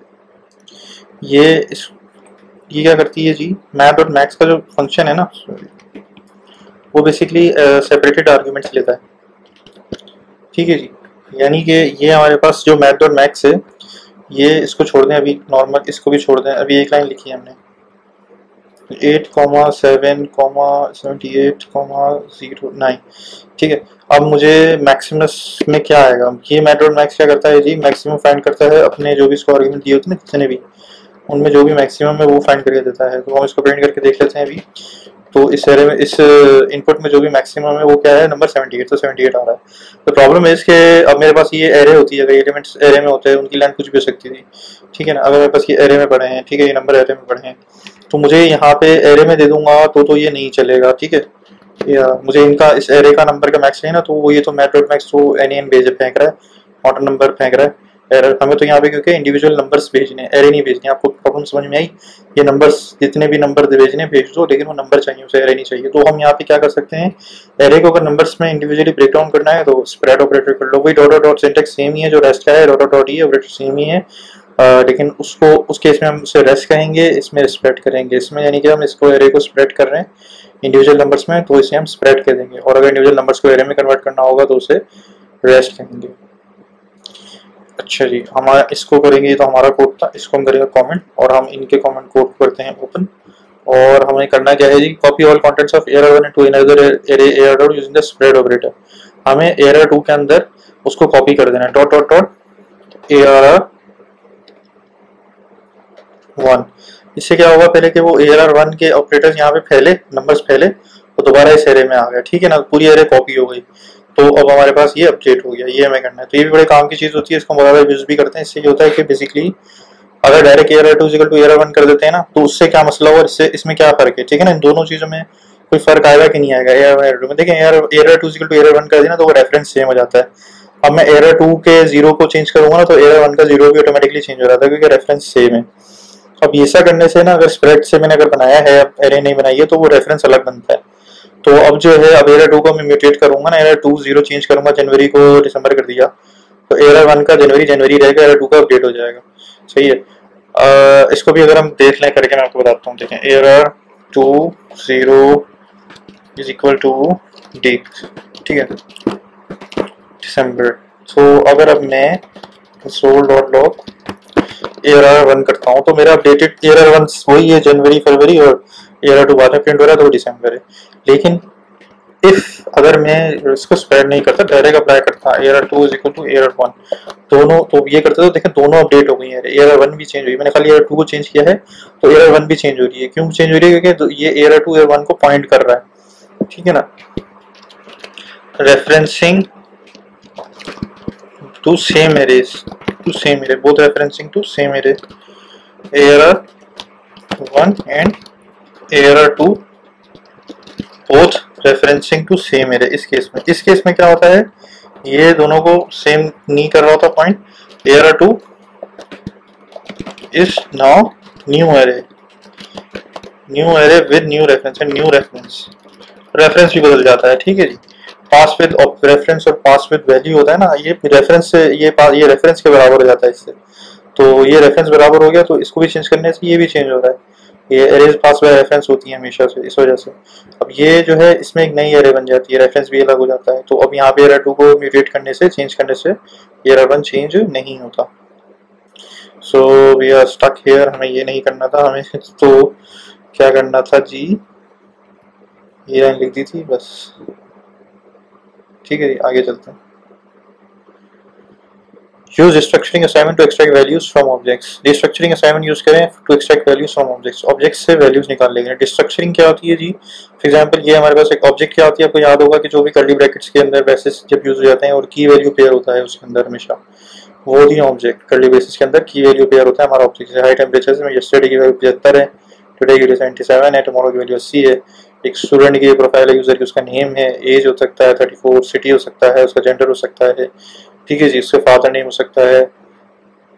Speaker 1: ये इस ये क्या करती है जी, मैथ और मैक्स का जो फंक्शन है ना, वो बेसिकली सेपरेटेड आर्ग्यूमेंट्स लेता है। ठीक है जी, यानी कि ये हमारे पास जो मैथ और मैक्स है, ये इसको छोड़ दें अभी, नॉर्मल इसको भी छोड़ दें। अभी एक लाइन लिखी है हमने, eight comma seven comma seventy eight comma zero nine. ठीक है, अब मुझे मैक्सिमस में क्या आएगा, ये मैथ और मैक्स क्या करता है जी, मैक्सिमम फाइंड करता है अपने जो भी इसको आर्ग्यूमेंट दिए होते हैं ना, जितने भी, उनमें जो भी मैक्सिमम है वो फाइंड करके देता है। तो हम इसको प्रिंट करके देख लेते हैं अभी। तो इस एरे में, इस इनपुट में जो भी मैक्सिमम है वो क्या है, नंबर सेवेंटी एट, तो सेवेंटी एट आ रहा है। तो प्रॉब्लम है इसके, अब मेरे पास ये एरे होती है, अगर एलिमेंट्स एरे में होते हैं उनकी लेंथ कुछ भी हो सकती थी। ठीक है ना, अगर मेरे पास ये एरे में पड़े हैं, ठीक है, ये नंबर एरे में पड़े हैं, तो मुझे यहाँ पे एरे में दे दूंगा तो तो ये नहीं चलेगा। ठीक है, या मुझे इनका इस एरे का नंबर का मैक्स है ना, तो वो ये तो मैथ डॉट मैक्स तो एन एन भेज फेंक रहा है, ऑटो नंबर फेंक रहा है। एरर हमें तो यहाँ पे क्योंकि इंडिविजुअल नंबर्स भेजने, एरे नहीं भेजने। आपको प्रॉब्लम समझ में आई, ये नंबर्स जितने भी नंबर भेजने भेज दो, लेकिन वो नंबर चाहिए, उसे एरे नहीं चाहिए। तो हम यहाँ पे क्या कर सकते हैं, एरे को अगर नंबर्स में इंडिविजुअली ब्रेक डाउन करना है तो स्प्रेड ऑपरेटर कर लो। वही डॉट डॉट सिंटेक्स सेम ही है जो रेस्ट का है, डॉट डॉट ही ऑपरेटर सेम ही है, Uh, लेकिन उसको उस केस में हम उसे रेस्ट कहेंगे, इसमें स्प्रेड करेंगे। इसमें यानी कि हम इसको एरे को स्प्रेड कर रहे हैं इंडिविजुअल नंबर्स में, तो इसे हम स्प्रेड कह देंगे, और अगर इंडिविजुअल नंबर्स को एरे में कन्वर्ट करना होगा तो उसे रेस्ट कहेंगे। अच्छा जी, हमारा इसको करेंगे, तो हमारा कोड था, इसको हम करेंगे कमेंट, और हम इनके कमेंट कोड करते हैं ओपन। और हमें करना क्या है जी, copy all contents of error one to another array error dot using the spread operator. हमें एरर टू के अंदर उसको कॉपी कर देना है, dot dot dot error one. इससे क्या होगा, पहले कि वो एरर वन के ऑपरेटर्स यहाँ पे फैले, नंबर्स फैले, तो दोबारा इस एरे में आ गया। ठीक है ना, पूरी एरे कॉपी हो गई, तो अब हमारे पास ये अपडेट हो गया, ये हमें करना है। तो ये भी बड़े काम की चीज होती है, इसको बराबर यूज भी करते हैं। इससे ये होता है कि बेसिकली अगर direct error two equal to error one कर देते हैं ना, तो उससे क्या मसला हुआ, इससे इसमें क्या फर्क है। ठीक है ना, इन दोनों चीजों में कोई फर्क आएगा कि नहीं आएगा। एरर एरर टू में देखें, error error two equal to error one कर देना तो वो रेफरेंस सेम हो जाता है। अब मैं एरर टू के जीरो को चेंज करूंगा ना, तो एरर वन का जीरो भी ऑटोमेटिकली चेंज हो जाता है, क्योंकि रेफरेंस सेम है। अब ऐसा करने से ना, अगर स्प्रेड से मैंने अगर बनाया है, अब एरे नहीं बनाई है, तो वो रेफरेंस अलग बनता है। तो अब जो है, अब एरर टू को मैं म्यूटेट करूंगा ना, एरर टू जीरो चेंज करूंगा, जनवरी को दिसंबर कर दिया, तो एरर वन का जनवरी जनवरी रहेगा, एरर टू का अपडेट हो जाएगा। सही है। आ, इसको भी अगर हम देख लें करके, मैं आपको बताता हूँ। देखें, error two zero is equal to date, ठीक है, दिसंबर। तो अगर अब मैं console dot log error one करता हूँ, तो मेरा अपडेटेड एरर वन वही है, जनवरी फरवरी, और एरर टू बाद में प्रिंट हो रहा है, तो दिसंबर है। लेकिन इफ अगर मैं इसको स्प्रेड नहीं करता, डायरेक्ट अप्लाई करता error two is equal to error one, दोनों तो ये करते, तो देखें दोनों अपडेट हो गई है, एरर वन भी चेंज हुई। मैंने खाली एरर टू को चेंज किया है, तो एरर वन भी चेंज हो रही है। क्यों चेंज हो रही है, क्योंकि ये एरर टू एरर वन को पॉइंट कर रहा है। ठीक है ना, referencing to same arrays, to same array, both referencing to same array, error one and error two both referencing to same array. इस केस में इस केस में क्या होता है, ये दोनों को सेम नहीं कर रहा होता point. Error two is now new array, new array with new reference, and new reference reference भी बदल जाता है। ठीक है जी, पास विद रेफरेंस और पास विद वैल्यू होता है ना, ये रेफरेंस से ये ये रेफरेंस के बराबर हो जाता है इससे। तो ये रेफरेंस बराबर हो गया, तो इसको भी चेंज करने से ये भी चेंज हो रहा है। ये एरेज पास बाय रेफरेंस होती है हमेशा से, इस वजह से। अब ये जो है, इसमें एक नई एरे बन जाती है, रेफरेंस भी अलग हो जाता है। तो अब यहाँ पे एरर टू को म्यूटेट करने से, चेंज करने से एरर वन चेंज नहीं होता। So we are stuck here, हमें ये नहीं करना था। हमें तो क्या करना था जी, ये लाइन लिख दी थी बस। ठीक है जी, आगे चलते हैं। Use destructuring assignment to extract values from objects. Destructuring assignment use करें to extract values from objects, objects से वैल्यूज निकाल लेंगे। डिस्ट्रक्चरिंग क्या होती है जी, फॉर एग्जांपल ये हमारे पास एक ऑब्जेक्ट क्या होती है, आपको याद होगा कि जो भी कर्ली ब्रैकेट्स के अंदर ब्रेसेस जब यूज हो जाते हैं और की वैल्यू पेयर होता है उसके अंदर, हमेशा वो होती है ऑब्जेक्ट। कर्ली ब्रेसेस के अंदर की वैल्यू पेयर होता है हमारा ऑब्जेक्ट। जैसे हाई टेम्परेचर से यस्टरडे की वैल्यू पचहत्तर है, टुडे की वैल्यू सेवेंटी सेवन है, टुमारो की वैल्यू अस्सी है। एक स्टूडेंट की प्रोफाइल है यूजर की, उसका नेम है, एज हो सकता है चौंतीस, सिटी हो सकता है, उसका जेंडर हो सकता है। ठीक है जी, उसका फादर नेम हो सकता है,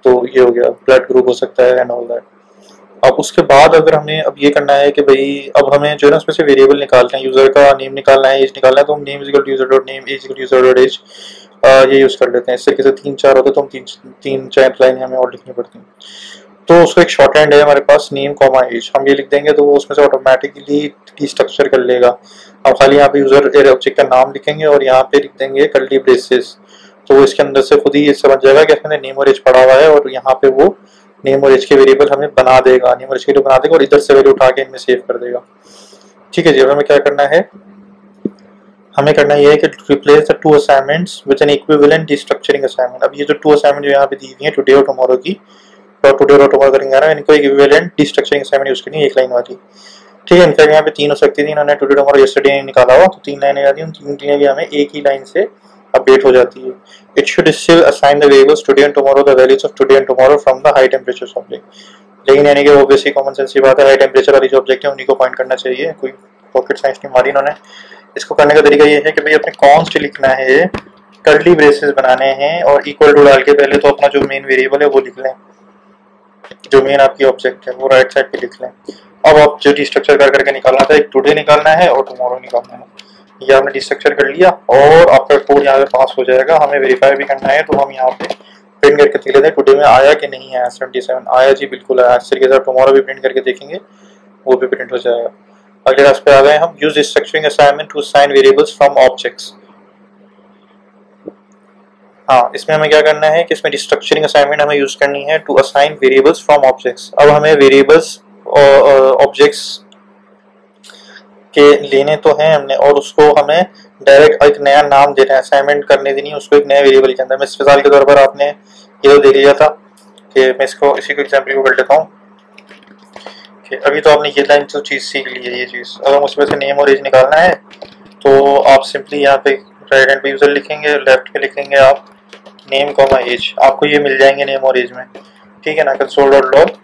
Speaker 1: तो ये हो गया, ब्लड ग्रुप हो सकता है एंड ऑल दैट। अब उसके बाद अगर हमें अब ये करना है कि भाई अब हमें जो है ना उसमें से वेरिएबल निकालना है, यूजर का नेम निकालना है, एज निकालना है, तो हम name is equal to user dot name, age equal to user dot age ये यूज कर लेते हैं। इस तरीके से तीन चार होते तो हम तीन तीन चार लाइन हमें और लिखनी पड़ती हैं। तो उसको एक शॉर्ट हैंड है हमारे पास, नेम कॉमा एज, हम ये लिख देंगे तो वो उसमें से ऑटोमेटिकली डिस्ट्रक्चर कर लेगा। हम खाली यहाँ पे यूजर ऑब्जेक्ट का नाम लिखेंगे और यहाँ पे लिख देंगे कर्ली ब्रेसेस, तो वो इसके अंदर से खुद ही ये समझ जाएगा कि हमने नेम और एज पढ़ा हुआ है, और यहाँ पे वो नेम और एज के वेरिएबल हमें बना देगा, नेम और एज के बना देगा और इधर से वैल्यू उठा के इनमें सेव कर देगा। ठीक है जी। अब हमें क्या करना है, हमें करना ये है कि replace the two assignments with an equivalent destructuring assignment. अब ये जो टू असाइनमेंट जो यहाँ पे दी हुई है टुडे और टुमारो की, और टुडे और टुमारो करेंगे ना, इनको इक्विवेलेंट डिस्ट्रक्चरिंग असाइनमेंट यूज करनी है, एक लाइन वाली। ठीक है। इनफैक्ट यहाँ पे तीन हो सकती थी, इन्होंने टुडे टुमारो यस्टरडे निकाला हुआ, तो तीन लाइनें आती हैं, उन तीन लाइनें भी हमें एक ही लाइन से अपडेट हो जाती है। It should still assign the variables today and tomorrow the values of today and tomorrow from the high temperature object. लेकिन यानी कि ऑब्वियसली कॉमन सेंस की बात है, हाई टेंपरेचर वाली जो ऑब्जेक्ट है उन्हीं को पॉइंट करना चाहिए, कोई पॉकेट साइंस नहीं मारी इन्होंने। इसको करने का तरीका ये है कि भाई अपने कॉन्स्ट लिखना है, कर्ली ब्रेसेस बनाने हैं और इक्वल टू डाल के पहले तो अपना जो मेन वेरिएबल है वो लिख लें, जो मेन आपकी ऑब्जेक्ट है वो राइट साइड पे लिख लें। अब आप जो डिस्ट्रक्चर कर करके निकालना था, एक टुडे निकालना है और टुमारो निकालना है, ये आपने डिस्ट्रक्चर कर लिया और आपका कोड यहाँ पे पास हो जाएगा। हमें वेरीफाई भी करना है, तो हम यहाँ पे प्रिंट करके देख लेते हैं टुडे में आया कि नहीं आया। सेवेंटी सेवन आया जी, बिल्कुल आया। इस तरीके से टुमारो भी प्रिंट करके देखेंगे, वो भी प्रिंट हो जाएगा। अगले रास्ते पे आ गए हम, use destructuring assignment to assign variables from objects. हाँ, इसमें हमें क्या करना है कि इसमें डिस्ट्रक्चरिंग असाइनमेंट हमें यूज करनी है to assign variables from objects. अब हमें वेरिएबल्स ऑब्जेक्ट्स के लेने तो हैं हमने, और उसको हमें डायरेक्ट एक नया नाम देना है, असाइनमेंट करने देनी है उसको एक नए वेरिएबल के अंदर। मैं मिसाल के तौर पर आपने ये तो देख लिया था कि मैं इसको इसी को एग्जाम्पल को कर लेता हूँ कि अभी तो आपने ये लाइन जो चीज़ सीख ली है, ये चीज़ अगर उसमें से नेम और एज निकालना है तो आप सिंपली यहाँ पे राइट हैंड पे यूजर लिखेंगे, लेफ्ट पे लिखेंगे आप नेम कॉमा एज, आपको ये मिल जाएंगे नेम और एज में। ठीक है ना, कंसोल डॉट लॉग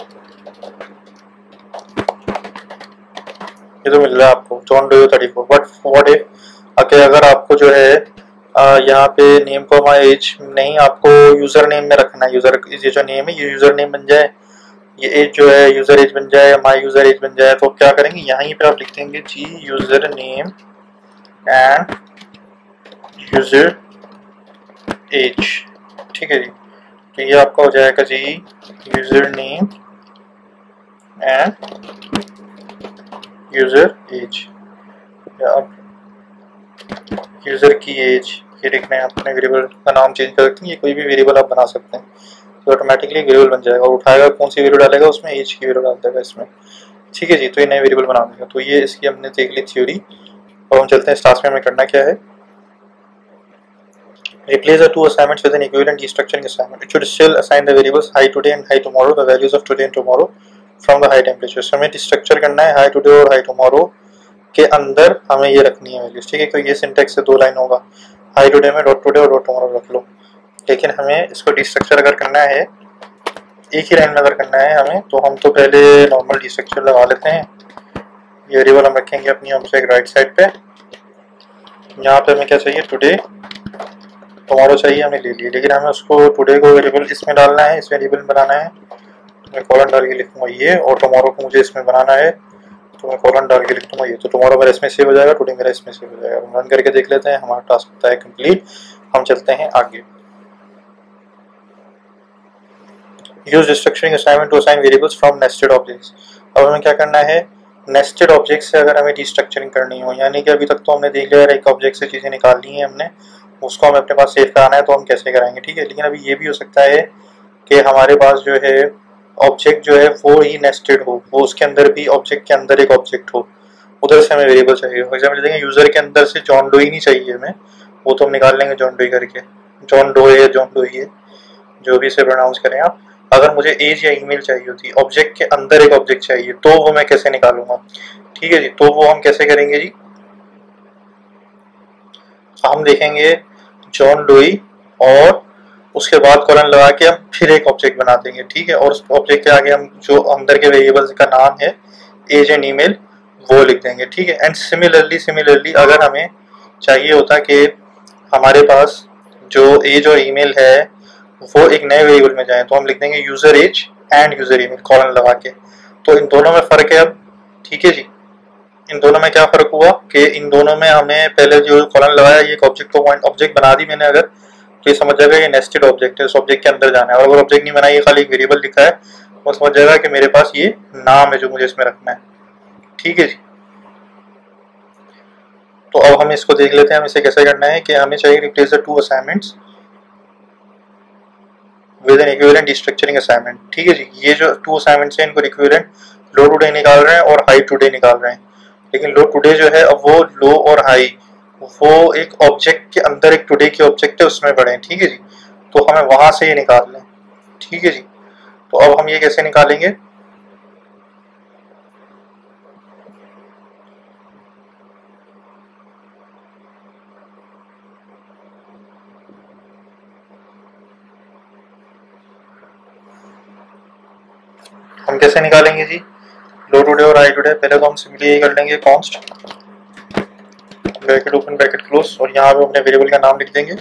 Speaker 1: ये तो मिल रहा है आपको John Doe thirty four. But what if अगर अगर आपको जो है यहाँ पे नेम कॉमा एज नहीं, आपको यूजर नेम में रखना है, यूजर ये जो नेम है ये यूजर नेम बन जाए, ये एज जो है यूजर एज बन जाए, माई यूजर एज बन जाए, तो क्या करेंगे यहीं पे आप लिख देंगे जी user name and user age. ठीक है जी, तो ये आपका हो जाएगा जी user name and user age, या आप यूजर की एज ये लिखना है, अपने वेरिएबल का नाम चेंज कर सकते हैं, ये कोई भी वेरिएबल आप बना सकते हैं, तो ऑटोमेटिकली वेरिएबल बन जाएगा। उठाएगा कौन सी वेरिएबल डालेगा उसमें, एज की वेरिएबल डाल देगा इसमें। ठीक है जी, तो ये नए वेरिएबल बना देगा। तो ये इसकी हमने देख ली थ्योरी, और हम चलते हैं स्टार्स में हमें करना क्या है। Replace the two assignments with an equivalent destructuring assignment. It should still assign the variables high today and high tomorrow, the values of today and tomorrow from the high temperatures. हमें डिस्ट्रक्चर करना है high today और high tomorrow के अंदर हमें ये रखनी है वैल्यूज। ठीक है, तो ये सिंटेक्स से दो लाइन होगा, high today में डॉट टुडे और डॉट tomorrow रख लो। लेकिन हमें इसको डिस्ट्रक्चर अगर करना है एक ही लाइन में अगर करना है हमें, तो हम तो पहले नॉर्मल डिस्ट्रक्चर लगा लेते हैं। ये वेरिएबल हम रखेंगे अपनी ऑब्जेक्ट राइट साइड पे। यहाँ पे हमें क्या चाहिए, टुडे टुमारो चाहिए, हमें ले लिए, लेकिन हमें उसको टुडे को वेरिएबल इसमें डालना है, इस वेरिएबल में बनाना है, तो मैं कॉलन डाल के लिखूंगा ये, और टुमारो को मुझे इसमें बनाना है, तो मैं कॉलन डाल के लिख दूंगा ये। तो टुमारो मेरा इसमें सेव हो जाएगा, टुडे मेरा इसमें सेव हो जाएगा। हम रन करके देख लेते हैं, हमारा टास्क होता है कंप्लीट। हम चलते हैं आगे। Use destructuring assignment to assign variables from nested objects. अब हमें क्या करना है, नेस्टेड ऑब्जेक्ट से अगर हमें डिस्ट्रक्चरिंग करनी हो, यानी कि अभी तक तो हमने देख लिया एक ऑब्जेक्ट से चीज़ें निकालनी है हमने, उसको हमें अपने पास सेव कराना है, तो हम कैसे कराएंगे। ठीक है, लेकिन अभी ये भी हो सकता है कि हमारे पास जो है ऑब्जेक्ट जो है वो ही नेस्टेड हो, वो उसके अंदर भी ऑब्जेक्ट के अंदर एक ऑब्जेक्ट हो, उधर से हमें वेरिएबल चाहिए। फॉर एग्जाम्पल देखेंगे यूजर के अंदर से जॉन डो ही नहीं चाहिए हमें, वो तो हम निकाल लेंगे जॉन डो करके, जॉन डो है जॉन डो है जो भी इसे प्रोनाउंस करें आप। अगर मुझे एज या ईमेल चाहिए होती, ऑब्जेक्ट के अंदर एक ऑब्जेक्ट चाहिए, तो वो मैं कैसे निकालूंगा। ठीक है जी, तो वो हम कैसे करेंगे जी, हम देखेंगे जॉन डोई और उसके बाद कॉलन लगा के हम फिर एक ऑब्जेक्ट बना देंगे। ठीक है, और उस ऑब्जेक्ट के आगे हम जो अंदर के वेरिएबल्स का नाम है एज एंड ईमेल वो लिख देंगे। ठीक है, एंड सिमिलरली सिमिलरली अगर हमें चाहिए होता कि हमारे पास जो एज और ईमेल है वो एक नए वेरिएबल में जाए, तो हम लिख देंगे user age and user email colon लगा के। तो इन दोनों में फर्क है अब, ठीक है जी। इन दोनों में क्या फर्क हुआ कि इन दोनों में हमें पहले जो कॉलन लगाया ये एक ऑब्जेक्ट को पॉइंट ऑब्जेक्ट बना दी मैंने अगर, तो ये समझ जाएगा ये नेस्टेड ऑब्जेक्ट है, उस ऑब्जेक्ट के अंदर जाना है। और अगर ऑब्जेक्ट नहीं बनाई, खाली एक वेरिएबल लिखा है, वो समझ जाएगा कि मेरे पास ये नाम है जो मुझे इसमें रखना है, ठीक है जी। तो अब हम इसको देख लेते हैं, हम इसे कैसे करना है कि हमें चाहिए replace the two assignments with an equivalent destructuring assignment, ठीक है जी। ये जो टू असाइनमेंट्स हैं इनको इक्विवेलेंट लो टुडे निकाल रहे हैं और हाई टुडे निकाल रहे हैं, लेकिन लो टुडे जो है अब वो लो और हाई वो एक ऑब्जेक्ट के अंदर एक टुडे की ऑब्जेक्ट है उसमें पड़े हैं, ठीक है जी। तो हमें वहां से ये निकाल लें, ठीक है जी। तो अब हम ये कैसे निकालेंगे, हम कैसे निकालेंगे जी लो टुडे और हाई टुडे। पहले तो हम सिंपली यही कर लेंगे const bracket open bracket close, और यहाँ पे अपने वेरिएबल का नाम लिख देंगे।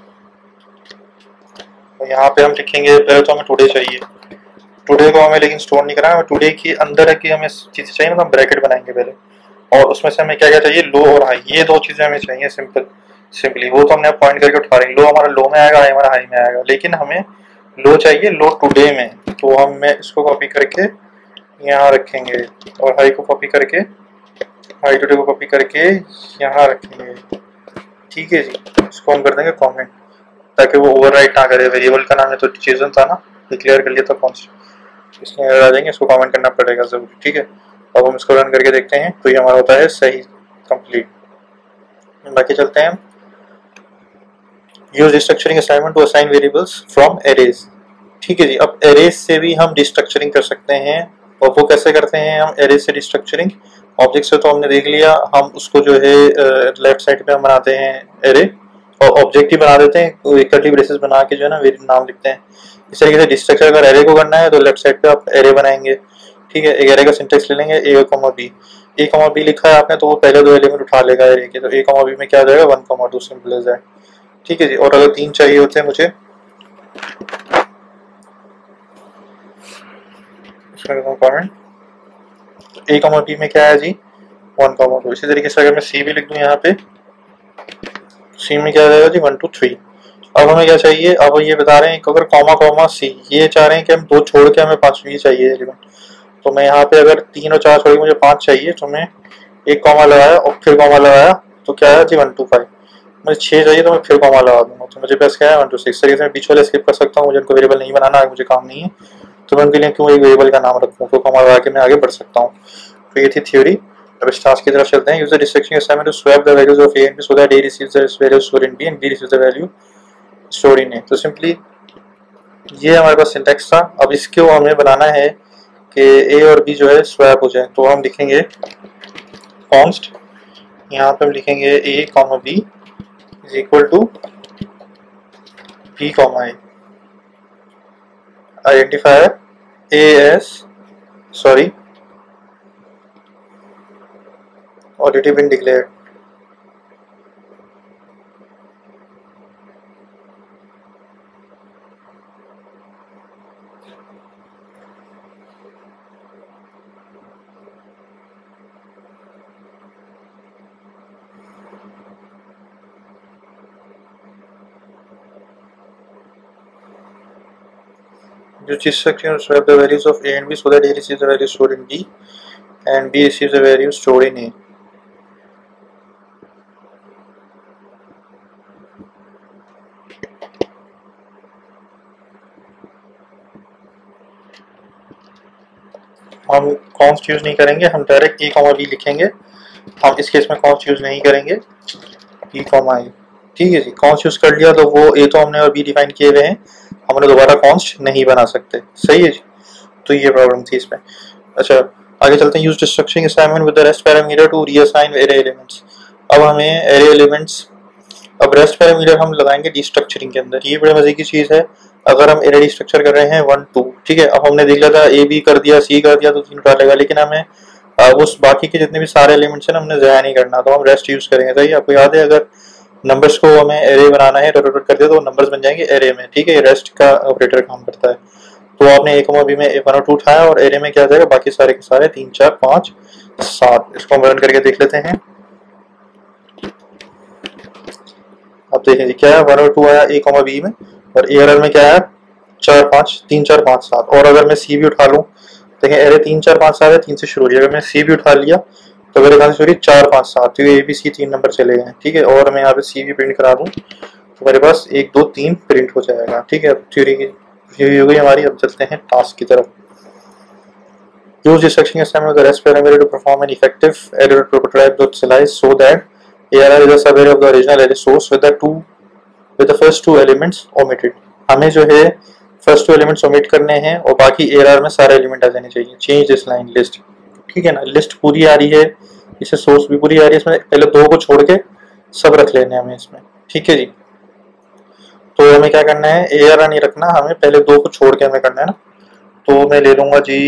Speaker 1: और यहाँ पे हम लिखेंगे, पहले तो हमें टुडे चाहिए, टुडे को हमें लेकिन स्टोर नहीं करना है, टुडे की अंदर है कि हमें चीज़ें चाहिए ना, तो हम ब्रैकेट बनाएंगे पहले, और उसमें से हमें क्या क्या चाहिए, लो और हाई, ये दो चीज़ें हमें चाहिए सिंपल सिंपली। वो तो हमने पॉइंट करके उठा रहे हैं, लो हमारा लो में आएगा, हाई हमारा हाई में आएगा, लेकिन हमें लो चाहिए लो टुडे में, तो हम मैं इसको कॉपी करके यहाँ रखेंगे, और हाई को कॉपी करके हाई टुडे को कॉपी करके यहाँ रखेंगे, ठीक है जी। इसको हम कर देंगे कमेंट ताकि वो ओवरराइट ना करे, वेरिएबल का नाम है तो चीज़न था ना, डिक्लेयर कर लिया था कॉन्स्ट, इसमें आ जाएंगे, इसको कमेंट करना पड़ेगा जरूर, ठीक है। अब हम इसको रन करके देखते हैं, तो ये हमारा होता है सही कंप्लीट। बाकी चलते हैं, use destructuring assignment to assign variables from arrays, ठीक है जी। अब एरेज से भी हम डिस्ट्रक्चरिंग कर सकते हैं, और वो कैसे करते हैं हम एरेज से डिस्ट्रक्चरिंग। ऑब्जेक्ट से तो हमने देख लिया, हम उसको जो है लेफ्ट साइड पे हम बनाते हैं एरे, और ऑब्जेक्ट ही बना देते हैं, कर्ली ब्रेसेस बना के जो है ना वेरिएबल नाम लिखते हैं। इस तरीके से डिस्ट्रक्चर अगर एरे को करना है तो लेफ्ट साइड पे आप एरे बनाएंगे, ठीक है। एक एरे का सिंटेक्स ले लेंगे, A comma B, A comma B लिखा है आपने तो वो पहले दो एलिमेंट उठा लेगा एरे के, तो ए कॉमा बी में क्या आ जाएगा one comma two, simple as that, ठीक है जी। और अगर तीन चाहिए होते हैं मुझे, ए कॉमा बी में क्या है जी वन कॉमा टू। इसी तरीके से अगर मैं सी भी लिख दूं यहाँ पे, सी में क्या आ जाएगा जी वन टू थ्री। अब हमें क्या चाहिए, अब ये बता रहे हैं कि अगर कॉमा कॉमा सी, ये चाह रहे हैं कि हम दो छोड़ के हमें पांचवी चाहिए एलिमेंट, तो मैं यहाँ पे अगर तीन और चार छोड़ के मुझे पांच चाहिए, तो मैं एक कॉमा लगाया और फिर कॉमा लगाया, तो क्या है जी वन टू फाइव। मुझे छः चाहिए तो मैं फिर कॉमा लगा दूंगा, तो मुझे पास क्या है वन टू सिक्स। तरीके से मैं बीच वाले स्किप कर सकता हूँ, मुझे उनको वेरिएबल नहीं बनाना है, मुझे काम नहीं है, तो मैं उनके लिए क्यों एक वेरिएबल का नाम रखूँ, तो कॉमा लगा के मैं आगे बढ़ सकता हूँ। तो ये थी थ्योरी। अब इस टास्क की तरफ चलते हैं। Use the destructuring assignment to swap the values of A and B so that A receives the value stored in B and B receives the value stored in A. तो सिंपली ये हमारे पास सिंटैक्स था। अब इसको हमें बनाना है कि ए और बी जो है स्वैप हो जाए, तो हम लिखेंगे कॉन्स्ट, यहाँ पे हम लिखेंगे A comma B is equal to B comma A, identifier A has sorry already been declared. Use this section to swap the values of A and B so that A receives the value stored in B and B receives the value stored in A. हम कॉन्स्ट यूज नहीं करेंगे, हम डायरेक्ट ए कॉमा बी लिखेंगे। हम इस केस में कॉन्स्ट यूज नहीं करेंगे, बी कॉमा ए, ठीक है जी। कॉन्स्ट यूज कर लिया तो वो ए तो हमने और बी डिफाइन किए हुए हैं, हमने दोबारा कॉन्स्ट नहीं बना सकते, सही है जी। तो ये प्रॉब्लम थी इसमें। अच्छा आगे चलते हैं। Use destructuring assignment with the rest parameter to reassign array elements. अब हमें एरे एलिमेंट्स, अब रेस्ट पैरामीटर हम लगाएंगे डिस्ट्रक्चरिंग के अंदर। ये बड़े मजे की चीज है। अगर हम एरे डिस्ट्रक्चर कर रहे हैं वन टू, ठीक है। अब हमने देख लिया था ए बी कर दिया, सी कर दिया तो तीन उठा लेगा, लेकिन हमें उस बाकी के जितने भी सारे एलिमेंट्स हैं ना हमने ज़ाया नहीं करना, तो हम रेस्ट यूज करेंगे। सही, आपको याद है अगर नंबर्स को हमें एरे बनाना है, डॉट डॉट कर दिया तो नंबर्स बन जाएंगे एरे में, ठीक है। ये रेस्ट का ऑपरेटर काम करता है। तो आपने ए कॉमा बी में वन और टू उठाया और एरे में क्या आ जाएगा, बाकी सारे के सारे तीन चार पाँच सात। इसको हम रन करके देख लेते हैं। अब देखें क्या है, वन और टू आया ए कॉमा बी में, और ए में क्या है, चार पाँच, तीन चार पाँच सात। और अगर मैं सी भी उठा लूँ, देखें एरे तीन चार पाँच सात है, तीन से शुरू हो रही है। अगर मैं सी भी उठा लिया तो मेरे कहाँ से शुरू, चार पाँच सात, तो ये ए बी सी तीन नंबर चले गए, ठीक है। और मैं यहाँ पे सी भी प्रिंट करा दूँ तो मेरे पास एक दो तीन प्रिंट हो जाएगा, ठीक है। थ्योरी की थ्योरी हो गई हमारी। अब चलते हैं टास्क की तरफ। Use instruction assignment the rest parameter to perform an effective error prototype dot slice so that A R R is a survey of the original array source with the two with the first two elements omitted। हमें जो है फर्स्ट टू एलिमेंट्स ओमिट करने हैं और बाकी A R R में सारे एलिमेंट आ जाने चाहिए। चेंज दिस लाइन लिस्ट, ठीक है ना। लिस्ट पूरी आ रही है, इससे सोर्स भी पूरी आ रही है। इसमें पहले दो को छोड़ के सब रख लेने हैं हमें इसमें, ठीक है जी। तो हमें क्या करना है, A R R नहीं रखना, हमें पहले दो को छोड़ के हमें करना है ना। तो मैं ले लूंगा जी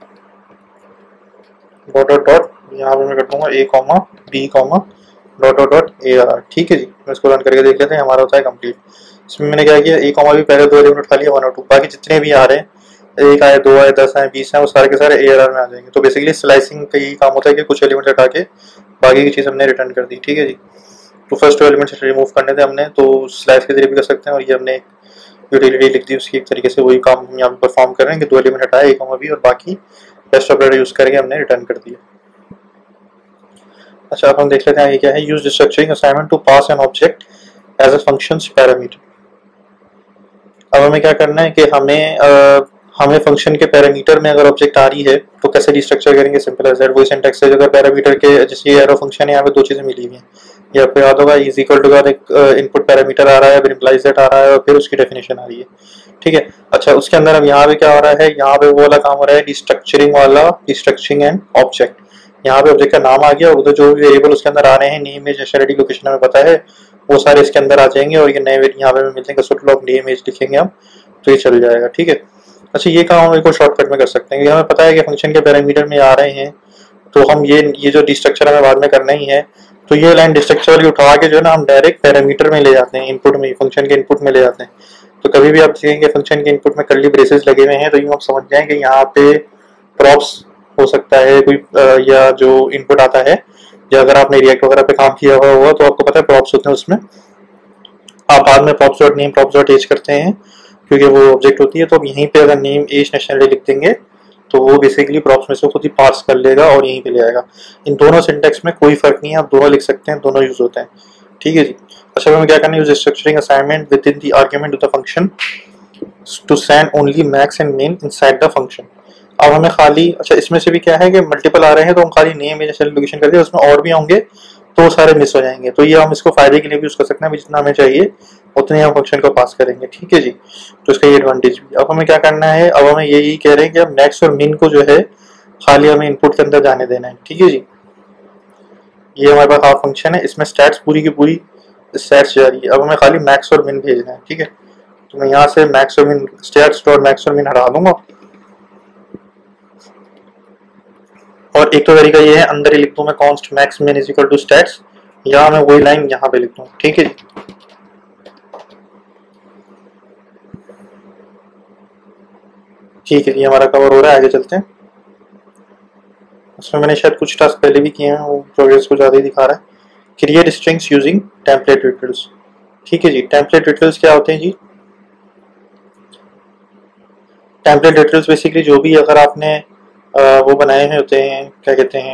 Speaker 1: डॉट डॉट डॉट, यहाँ पे मैं कर दूंगा A comma B comma dot dot dot A R, ठीक है जी। मैं इसको रन करके देख लेते हैं, हमारा होता है कंप्लीट। इसमें मैंने क्या किया, ए कॉमा भी पहले दो एलिमेंट उठा लिया, वन और टू। बाकी जितने भी आ रहे हैं, एक आए, दो आए, दस आए, बीस आए, वो सारे के सारे ए आर में आ जाएंगे। तो बेसिकली स्लाइसिंग का यही काम होता है कि कुछ एलिमेंट हटा के बाकी की चीज़ हमने रिटर्न कर दी, ठीक है जी। तो फर्स्ट टू एलिमेंट रिमूव करने थे हमने, तो स्लाइस के जरिए भी कर सकते हैं। और ये हमने यूटिलिटी लिख दी, उसकी एक तरीके से वही काम हम यहाँ पे परफॉर्म कर रहे हैं कि दो एलिमेंट हटाए ए कॉमा बी और बाकी रेस्ट ऑपरेटर यूज करके हमने रिटर्न कर दिया। अच्छा, अब हम देख लेते हैं ये क्या है। Use structuring assignment to pass an object as a functions parameter. अब हमें क्या करना है कि हमें आ, हमें फंक्शन के पैरामीटर में अगर ऑब्जेक्ट आ रही है तो कैसे डिस्ट्रक्चर करेंगे, सिंपल एज दैट। वही सिंटैक्स है, अगर पैरामीटर के जैसे एरो फंक्शन है, यहाँ पे दो चीजें मिली हुई हैं। ये आपको याद होगा, इज इक्वल टू का एक इनपुट पैरामीटर आ रहा है, फिर इम्प्लाइज दैट आ रहा है और फिर उसकी डेफिनेशन आ रही है, ठीक है। अच्छा, उसके अंदर अब यहाँ पे क्या हो रहा है, यहाँ पे वो वाला काम हो रहा है डिस्ट्रक्चरिंग वाला, डिस्ट्रक्चरिंग एंड ऑब्जेक्ट। यहाँ पे ऑब्जेक्ट का नाम आ गया, उधर जो भी वेरिएबल उसके अंदर आ रहे हैं, नेम एज एसआरडी लोकेशन हमें पता है, वो सारे इसके अंदर आ जाएंगे। और ये नए यहाँ पे मिल जाएंगे सुट लॉग नेम एज लिखेंगे हम, तो ये चल जाएगा, ठीक है। अच्छा, ये काम हम एक शॉर्टकट में कर सकते हैं, हमें पता है कि फंक्शन के पैरामीटर में आ रहे हैं, तो हम ये ये जो डिस्ट्रक्चर हमें बाद में करना ही है, तो ये लाइन डिस्ट्रक्चर वाली उठा के जो है ना हम डायरेक्ट पैरामीटर में ले जाते हैं, इनपुट में, फंक्शन के इनपुट में ले जाते हैं। तो कभी भी आप देखेंगे फंक्शन के इनपुट में कर्ली ब्रेसेस लगे हुए हैं, तो यूँ आप समझ जाएं कि यहाँ पे प्रॉप्स हो सकता है कोई, या जो इनपुट आता है, या अगर आपने रिएक्ट वगैरह पे काम किया हुआ हुआ तो आपको पता है प्रॉप्स होते हैं उसमें। आप बाद में props dot name props dot age करते हैं क्योंकि वो ऑब्जेक्ट होती है। तो अब यहीं पे अगर नेम एज नेशनलिटी लिख देंगे तो वो बेसिकली प्रॉप्स में से खुद ही पार्स कर लेगा और यहीं पे ले आएगा। इन दोनों सिंटैक्स में कोई फर्क नहीं है, आप दोनों लिख सकते हैं, दोनों यूज होते हैं, ठीक है जी। अच्छा, हमें क्या करना है, use structuring assignment within the argument of the function to send only max and min inside the function. अब हमें खाली, अच्छा इसमें से भी क्या है कि मल्टीपल आ रहे हैं तो हम खाली नेम एज लोकेशन कर दिया, उसमें और भी होंगे तो सारे मिस हो जाएंगे। तो ये हम इसको फायदे के लिए भी यूज कर सकते हैं, जितना हमें चाहिए उतने हम फंक्शन को पास करेंगे, ठीक है जी। तो इसका ये एडवांटेज भी। अब हमें क्या करना है, अब हमें यही कह रहे हैं कि अब मैक्स और मिन को जो है खाली हमें इनपुट के अंदर जाने देना है, ठीक है जी। ये हमारे पास हाफ फंक्शन है, इसमें स्टैट्स पूरी की पूरी स्टैट्स जा रही है। अब हमें खाली मैक्स और मिन भेजना है, ठीक है। तो मैं यहाँ से मैक्स और मिन, स्टैट्स डॉट मैक्स और मिन हटा दूंगा। और एक तो तरीका ये है, अंदर ही लिख दूं मैं const max min is equal to stats, या मैं वही लाइन यहाँ पे लिख दूं, ठीक है। ठीक है, ये हमारा कवर हो रहा है, आगे चलते हैं। उसमें मैंने शायद कुछ टास्क पहले भी किए हैं, वो प्रोग्रेस को ज़्यादा ही दिखा रहा है। Create strings using template literals, ठीक है जी। टेम्पलेट डिटेल्स क्या होते हैं जी, टेम्पलेट डिटेल्स बेसिकली जो भी अगर आपने आ, वो बनाए हुए होते हैं, क्या कहते हैं,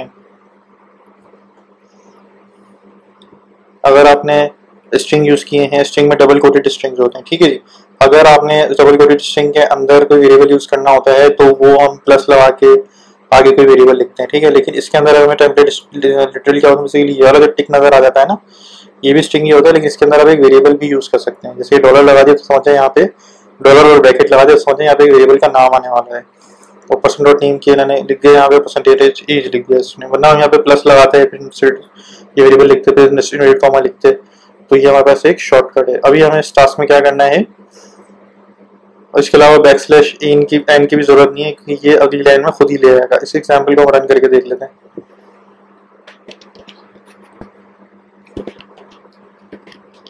Speaker 1: अगर आपने स्ट्रिंग यूज किए हैं, स्ट्रिंग में डबल कोटेड स्ट्रिंग्स होते हैं, ठीक है जी। अगर आपने डबल कोटेड स्ट्रिंग के अंदर कोई वेरिएबल यूज करना होता है तो वो हम प्लस लगा के आगे कोई वेरिएबल लिखते हैं, ठीक है। लेकिन इसके अंदर हमें टेम्पलेट लिटरली क्या होता है, बेसिकली ये वाला जो टिक नजर आ जाता है ना, ये भी स्ट्रिंग ही होता है, लेकिन इसके अंदर आप एक वेरिएबल भी यूज कर सकते हैं। जैसे डॉलर लगा दिया तो समझे यहाँ पे डॉलर और ब्रैकेट लगा दिया, समझे यहाँ पे एक वेरिएबल का नाम आने वाला है। और परसेंट डॉट नेम किया इन्होंने लिख दिया, यहाँ पे परसेंटेज एज लिख दिया इसने, वरना हम यहाँ पे प्लस लगाते हैं, फिर ये वेरिएबल लिखते थे, नेस्टेड कॉमा लिखते। तो ये हमारे पास एक शॉर्टकट है। अभी हमें इस टास्क में क्या करना है, और इसके अलावा बैक स्लैश एन की एन की भी जरूरत नहीं है क्योंकि ये अगली लाइन में खुद ही ले आएगा। इस एग्जाम्पल को हम रन करके देख लेते हैं।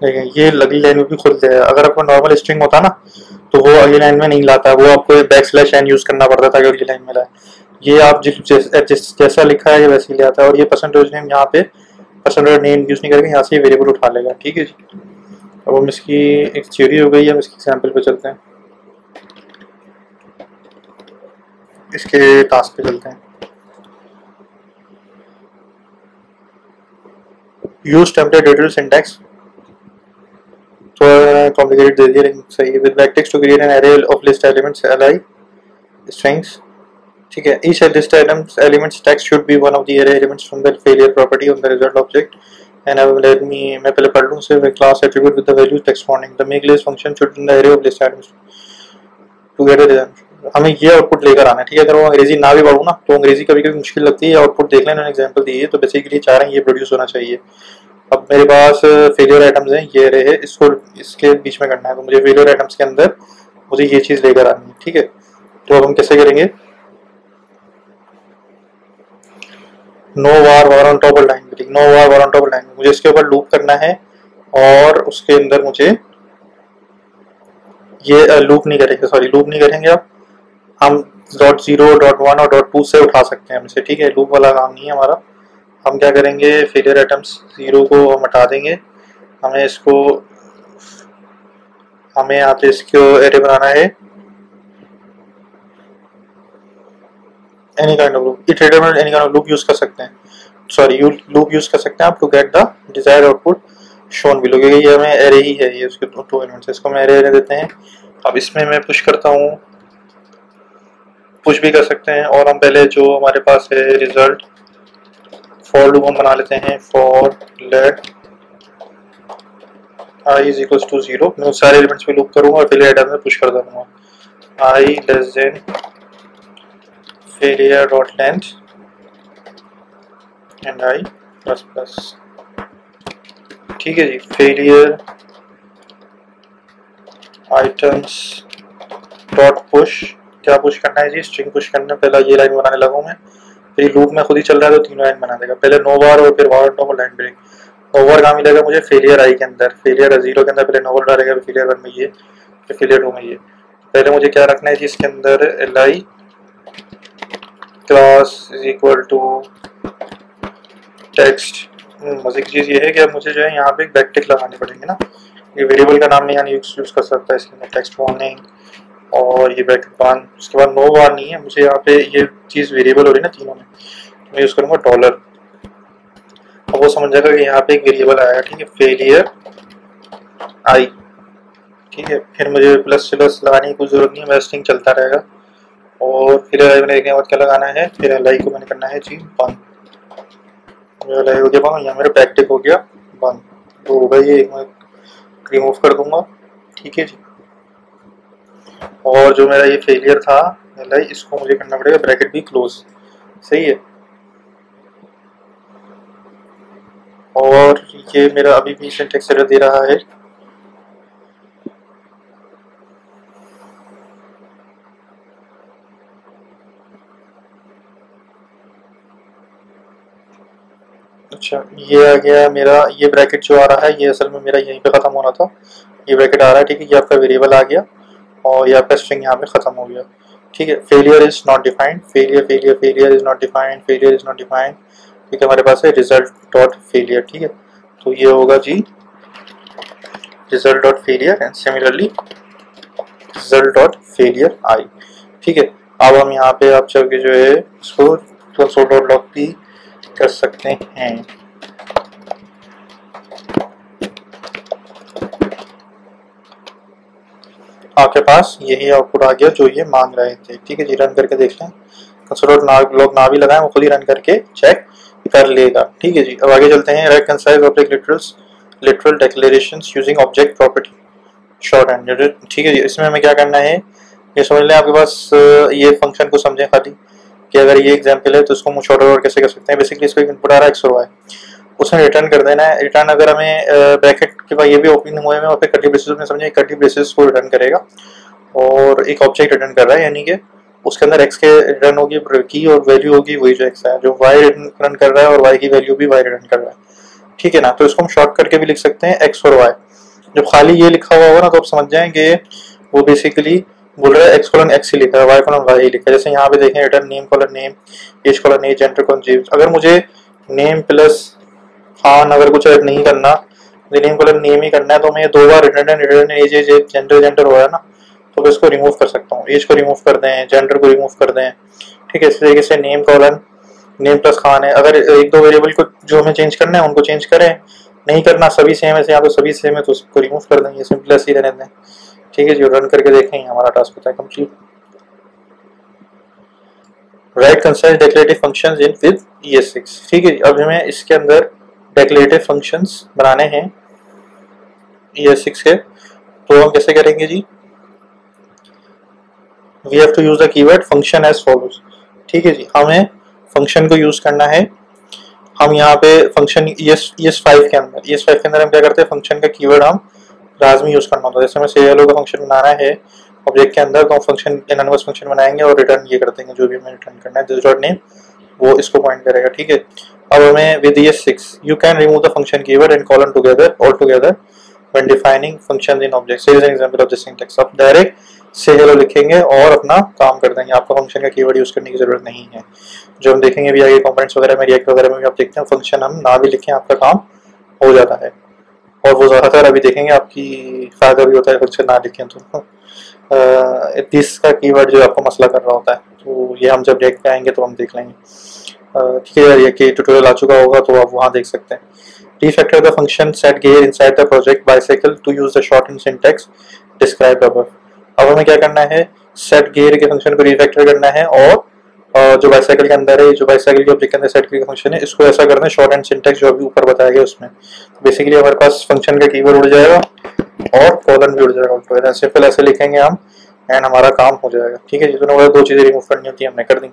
Speaker 1: देखें ये अगली लाइन में भी खुलते हैं। अगर आपको नॉर्मल स्ट्रिंग होता ना तो वो अगली लाइन में नहीं लाता, वो आपको बैक स्लैश एन यूज करना पड़ता था कि अगली लाइन में लाए। ये आप जिस जैस, जैसा लिखा है ये वैसे ही ले आता है। और ये परसेंटेज नेम यहाँ पे परसेंटेज नेम यूज नहीं करेंगे, यहाँ से वेरिएबल उठा लेगा। ठीक है जी। अब हम इसकी एक थ्योरी हो गई, हम इसकी एग्जाम्पल पे चलते हैं, इसके टास्क पे चलते हैं। यूज टेम्पलेट डिटेल सिंटैक्स, थोड़ा कॉम्प्लिकेटेड दे दिया लेकिन सही है। With backticks to create an array of list elements L strings. ठीक है, each list elements elements text should be one of the array elements from the failure property on the result object and I will let me मैं पहले पढ़ लूँ से class attribute with the value text warning the make list function should in the array of list elements to get a result। हमें ये आउटपुट लेकर आना है। ठीक है, अगर वो अंग्रेजी ना भी पढ़ूँ ना तो अंग्रेजी कभी कभी मुश्किल लगती है, आउटपुट देख लेना, एग्जाम्पल दी है तो बेसिकली चाह रहे हैं ये प्रोड्यूस होना चाहिए। अब मेरे पास फेलियर आइटम्स हैं, ये रहे, इसको इसके बीच में करना है, तो मुझे फेलियर आइटम्स के अंदर मुझे ये चीज़ लेकर आनी है। ठीक है, तो अब हम कैसे करेंगे, no var var on top line, no var var on top line, मुझे इसके ऊपर लूप करना है और उसके अंदर मुझे ये लूप नहीं करेंगे, सॉरी लूप नहीं करेंगे, अब हम डॉट जीरो डॉट वन और डॉट टू से उठा सकते हैं हमसे। ठीक है, लूप वाला काम नहीं है हमारा। हम क्या करेंगे, फेलियर आइटम्स जीरो को हम हटा देंगे, हमें इसको हमें यहाँ पे इसको एरे बनाना है any kind of loop, iterative any kind of loop use कर सकते हैं, सॉरी यू लूप यूज कर सकते हैं आप to get the desired output shown below, क्योंकि ये हमें एरे ही है, ये उसके टू एलिमेंट्स है, इसको हम एरे एरे देते हैं। अब इसमें मैं पुश करता हूँ, पुश भी कर सकते हैं, और हम पहले जो हमारे पास है रिजल्ट फॉर लूप हम बना लेते हैं, for let I is equals to zero, मैं सारे एलिमेंट्स पे लूप करूंगा और फेलियर आइटम में पुश कर दूंगा, I less than failure dot length and I plus plus. ठीक है जी, फेलियर आइटम्स डॉट पुश, क्या पुश करना है जी, स्ट्रिंग पुश करना है। पहला ये लाइन बनाने लगा हूँ मैं, फिर लूप में खुद ही चल रहा है तो तीनों लाइन बना देगा, पहले नो बार और फिर var top line break. Over कहाँ मिलेगा मुझे, फेलियर आई के अंदर, फेलियर जीरो के अंदर पहले नोवर डालेगा, फेलियर वन में ये, फिर फेलियर टू में ये। पहले मुझे क्या रखना है जी, इसके अंदर L I class is equal to text. मज़े की चीज़ ये है कि अब मुझे जो है यहाँ पे एक बैकटिक लगाने पड़ेंगे ना, ये वेरिएबल का नाम नहीं यहाँ यूज यूज़ कर सकता है, इसके अंदर टेक्स्ट वार्निंग और ये बैकटिक वन, उसके बाद नो वार नहीं है, मुझे यहाँ पे ये चीज़ वेरिएबल हो रही है ना तीनों में, मैं यूज़ करूँगा डॉलर। अब वो समझ जाएगा कि यहाँ पे एक वेरिएबल आया। ठीक है, फेलियर आई। ठीक है, फिर मुझे प्लस प्लस लगाने की कोई जरूरत नहीं है, मेरा स्ट्रिंग चलता रहेगा। और फिर एल आई मैंने देखने के बाद क्या लगाना है, फिर एल आई को मैंने करना है जी वन, एल आई हो गया वन, यहाँ मेरा बैकटिक हो गया वन, तो होगा ये मैं रिमूव कर दूंगा। ठीक है जी, और जो मेरा ये फेलियर था एल आई, इसको मुझे करना पड़ेगा ब्रैकेट भी क्लोज, सही है। और ये मेरा अभी भी सिंटैक्स एरर दे रहा है, अच्छा ये आ गया मेरा, ये ब्रैकेट जो आ रहा है ये असल में मेरा यहीं पे ख़त्म होना था, ये ब्रैकेट आ रहा है। ठीक है, ये आपका वेरिएबल आ गया और ये आपका स्ट्रिंग यहाँ पे ख़त्म हो गया। ठीक है, failure is not defined, failure failure failure is not defined, failure is not defined. ठीक है, हमारे पास है रिजल्ट डॉट फेलियर। ठीक है, तो ये होगा जी result dot failure and similarly result dot failure I. ठीक है, अब हम यहाँ पे आप चल के जो है इसको कंसोल डॉट लॉग भी कर सकते हैं। आपके पास यही आउटपुट आ गया जो ये मांग रहे थे। ठीक है जी, रन करके देख लें, कंसोल डॉट लॉग ना भी लगाएं, वो खुद ही रन करके चेक कर लेगा। ठीक है जी, अब आगे चलते हैं। Write concise object literals literal declarations using object property shorthand. ठीक है जी, इसमें हमें क्या करना है ये समझ लें। आपके पास ये फंक्शन को समझें खाली कि अगर ये एग्जांपल है तो इसको हम शॉर्ट और कैसे कर सकते हैं। बेसिकली इसको एक इनपुट आ रहा है एक्स और वाई, उसमें रिटर्न कर देना है। रिटर्न अगर हमें ब्रैकेट के बाद ये भी ओपनिंग हुए में और फिर कर्ली ब्रेसेस में समझे, कर्ली ब्रेसेस को रिटर्न करेगा और एक ऑब्जेक्ट रिटर्न कर रहा है, यानी कि उसके अंदर एक्स के रिटर्न होगी की और वैल्यू होगी वही जो एक्स है, जो वाई रिटर्न कर रहा है और वाई की वैल्यू भी वाई रिटर्न कर रहा है। ठीक है ना, तो इसको हम शॉर्ट करके भी लिख सकते हैं एक्स और वाई। जब खाली ये लिखा हुआ होगा ना तो आप समझ जाएंगे वो बेसिकली बोल रहा है एक्स कॉलन एक्स ही लिखा है, वाई कॉलन वाई लिखा है। जैसे यहाँ पे देखें return name colon name, age colon age, gender colon James. अगर मुझे नेम प्लस खान अगर कुछ ऐड नहीं करना, नेम कॉलन नेम ही करना है, तो मैं दो बार return return age age gender gender हो रहा है ना, तो मैं इसको रिमूव कर सकता हूँ। एज को रिमूव कर दें, जेंडर को रिमूव कर दें, ठीक है। इस तरीके से name colon name plus Khan है। अगर एक दो वेरिएबल को जो हमें चेंज करना है उनको चेंज करें, नहीं करना सभी सेम है, यहाँ तो सभी सेम है तो उसको रिमूव कर देंगे, सिंपल ऐसे ही रहने दें, ठीक है जी। रन करके देखेंगे हमारा टास्क होता है complete. Write concise declarative functions in with E S six, ठीक है। अब हमें इसके अंदर डेक्लेरेटिव फंक्शंस बनाने हैं ई एस सिक्स के, तो हम कैसे करेंगे जी? We have to use the keyword function as follows, ठीक है जी। हमें फंक्शन को यूज करना है। हम यहाँ पे फंक्शन ई एस फाइव के अंदर ई एस फाइव के अंदर हम क्या करते हैं, फंक्शन का कीवर्ड हम लाजमी यूज करना होता है। जैसे हमें से हेलो का फंक्शन बनाना है ऑब्जेक्ट के अंदर, तो हम फंक्शन एनोनिमस फंक्शन बनाएंगे और रिटर्न ये कर देंगे जो भी हमें रिटर्न करना है, दिस डॉट नेम वो इसको पॉइंट करेगा, ठीक है। अब हमें with E S six you can remove the function keyword and colon together all together when defining functions in object. Here is an example of this syntax. आप डायरेक्ट से हेलो लिखेंगे और अपना काम कर देंगे, आपको फंक्शन का कीवर्ड यूज करने की जरूरत नहीं है। जो हम देखेंगे भी आगे कंपोनेंट्स वगैरह में, रिएक्ट वगैरह में भी आप देखते हैं फंक्शन हम ना भी लिखें आपका काम हो जाता है, और वो ज़्यादातर अभी देखेंगे आपकी फायदा भी होता है फंक्शन ना लिखें तो। दिस का कीवर्ड जो आपको मसला कर रहा होता है, तो ये हम जब रिएक्ट पे आएंगे तो हम देख लेंगे, ठीक है। ये कि ट्यूटोरियल आ चुका होगा तो आप वहाँ देख सकते हैं। Refactor the function set gear inside the project bicycle to use the shortened syntax described above। अब हमें क्या करना है, set gear के फंक्शन को रिफैक्टर करना है और जो बाइसाइकिल के अंदर है, जो बाइसाइकिल के ऑब्जेक्ट के अंदर सेट gear का फंक्शन है, इसको ऐसा करना है शॉर्ट एंड सिंटैक्स जो अभी ऊपर बताया गया उसमें। बेसिकली हमारे पास फंक्शन का कीवर्ड उड़ जाएगा और कॉलन भी उड़ जाएगा, सिंपल ऐसे लिखेंगे हम एंड हमारा काम हो जाएगा, ठीक है जी। दोनों दो चीजें रिमूव करनी होती है, हमने कर दी।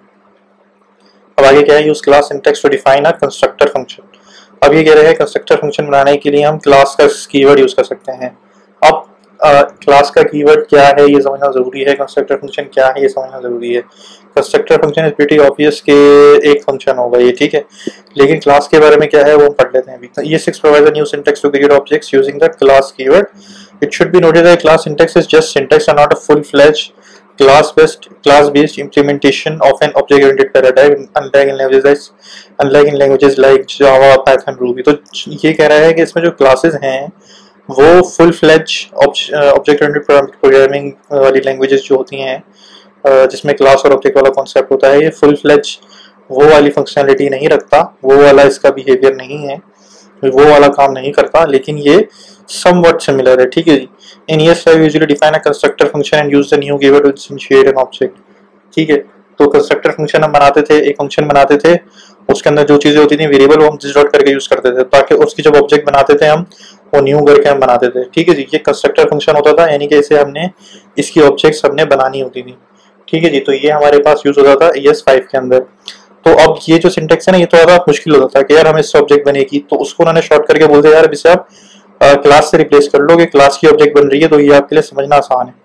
Speaker 1: अब आगे क्या है, use class syntax to define a constructor function. अब ये कह रहे हैं कंस्ट्रक्टर फंक्शन बनाने के लिए हम क्लास का कीवर्ड यूज कर सकते हैं। अब क्लास का कीवर्ड क्या है ये समझना जरूरी है, कंस्ट्रक्टर फंक्शन क्या है ये समझना जरूरी है। Constructor function is pretty obvious के एक फंक्शन होगा ये, ठीक है, लेकिन क्लास के बारे में क्या है वो हम पढ़ लेते हैं अभी। E S six provides a new syntax to create objects using the class keyword. It should be noted that class syntax is just syntax and not a full fledged class based class based implementation of an object oriented paradigm, unlike in languages like unlike in languages like Java, Python, Ruby। तो ये कह रहा है कि इसमें जो क्लासेस हैं वो full fledge object oriented programming वाली लैंग्वेजेस जो होती हैं जिसमें क्लास और ऑब्जेक्ट वाला कॉन्सेप्ट होता है, ये फुल फ्लेज वो वाली फंक्शनैलिटी नहीं रखता, वो वाला इसका बिहेवियर नहीं है, वो वाला काम नहीं करता, लेकिन ये somewhat similar है, ठीक है जी। In E S five usually define a constructor function and use the new keyword to instantiate an object, ठीक है। तो कंस्ट्रक्टर फंक्शन हम बनाते थे, एक फंक्शन बनाते थे, उसके अंदर जो चीजें होती थी वेरिएबल वो हम दिस डॉट करके यूज करते थे, ताकि उसकी जब ऑब्जेक्ट बनाते थे हम वो न्यू करके हम बनाते थे, ठीक है जी। ये कंस्ट्रक्टर फंक्शन होता था, यानी कि इसे हमने इसकी ऑब्जेक्ट्स हमने बनानी होती थी, ठीक है जी। तो ये हमारे पास यूज होता था E S फाइव के अंदर। तो अब ये जो सिंटैक्स है ना, ये थोड़ा सा मुश्किल होता था कि यार हमें इससे ऑब्जेक्ट बनेगी, तो उसको उन्होंने शॉर्ट करके बोलते यार अब इसे आप क्लास से रिप्लेस कर लो कि क्लास की ऑब्जेक्ट बन रही है, तो ये आपके लिए समझना आसान है।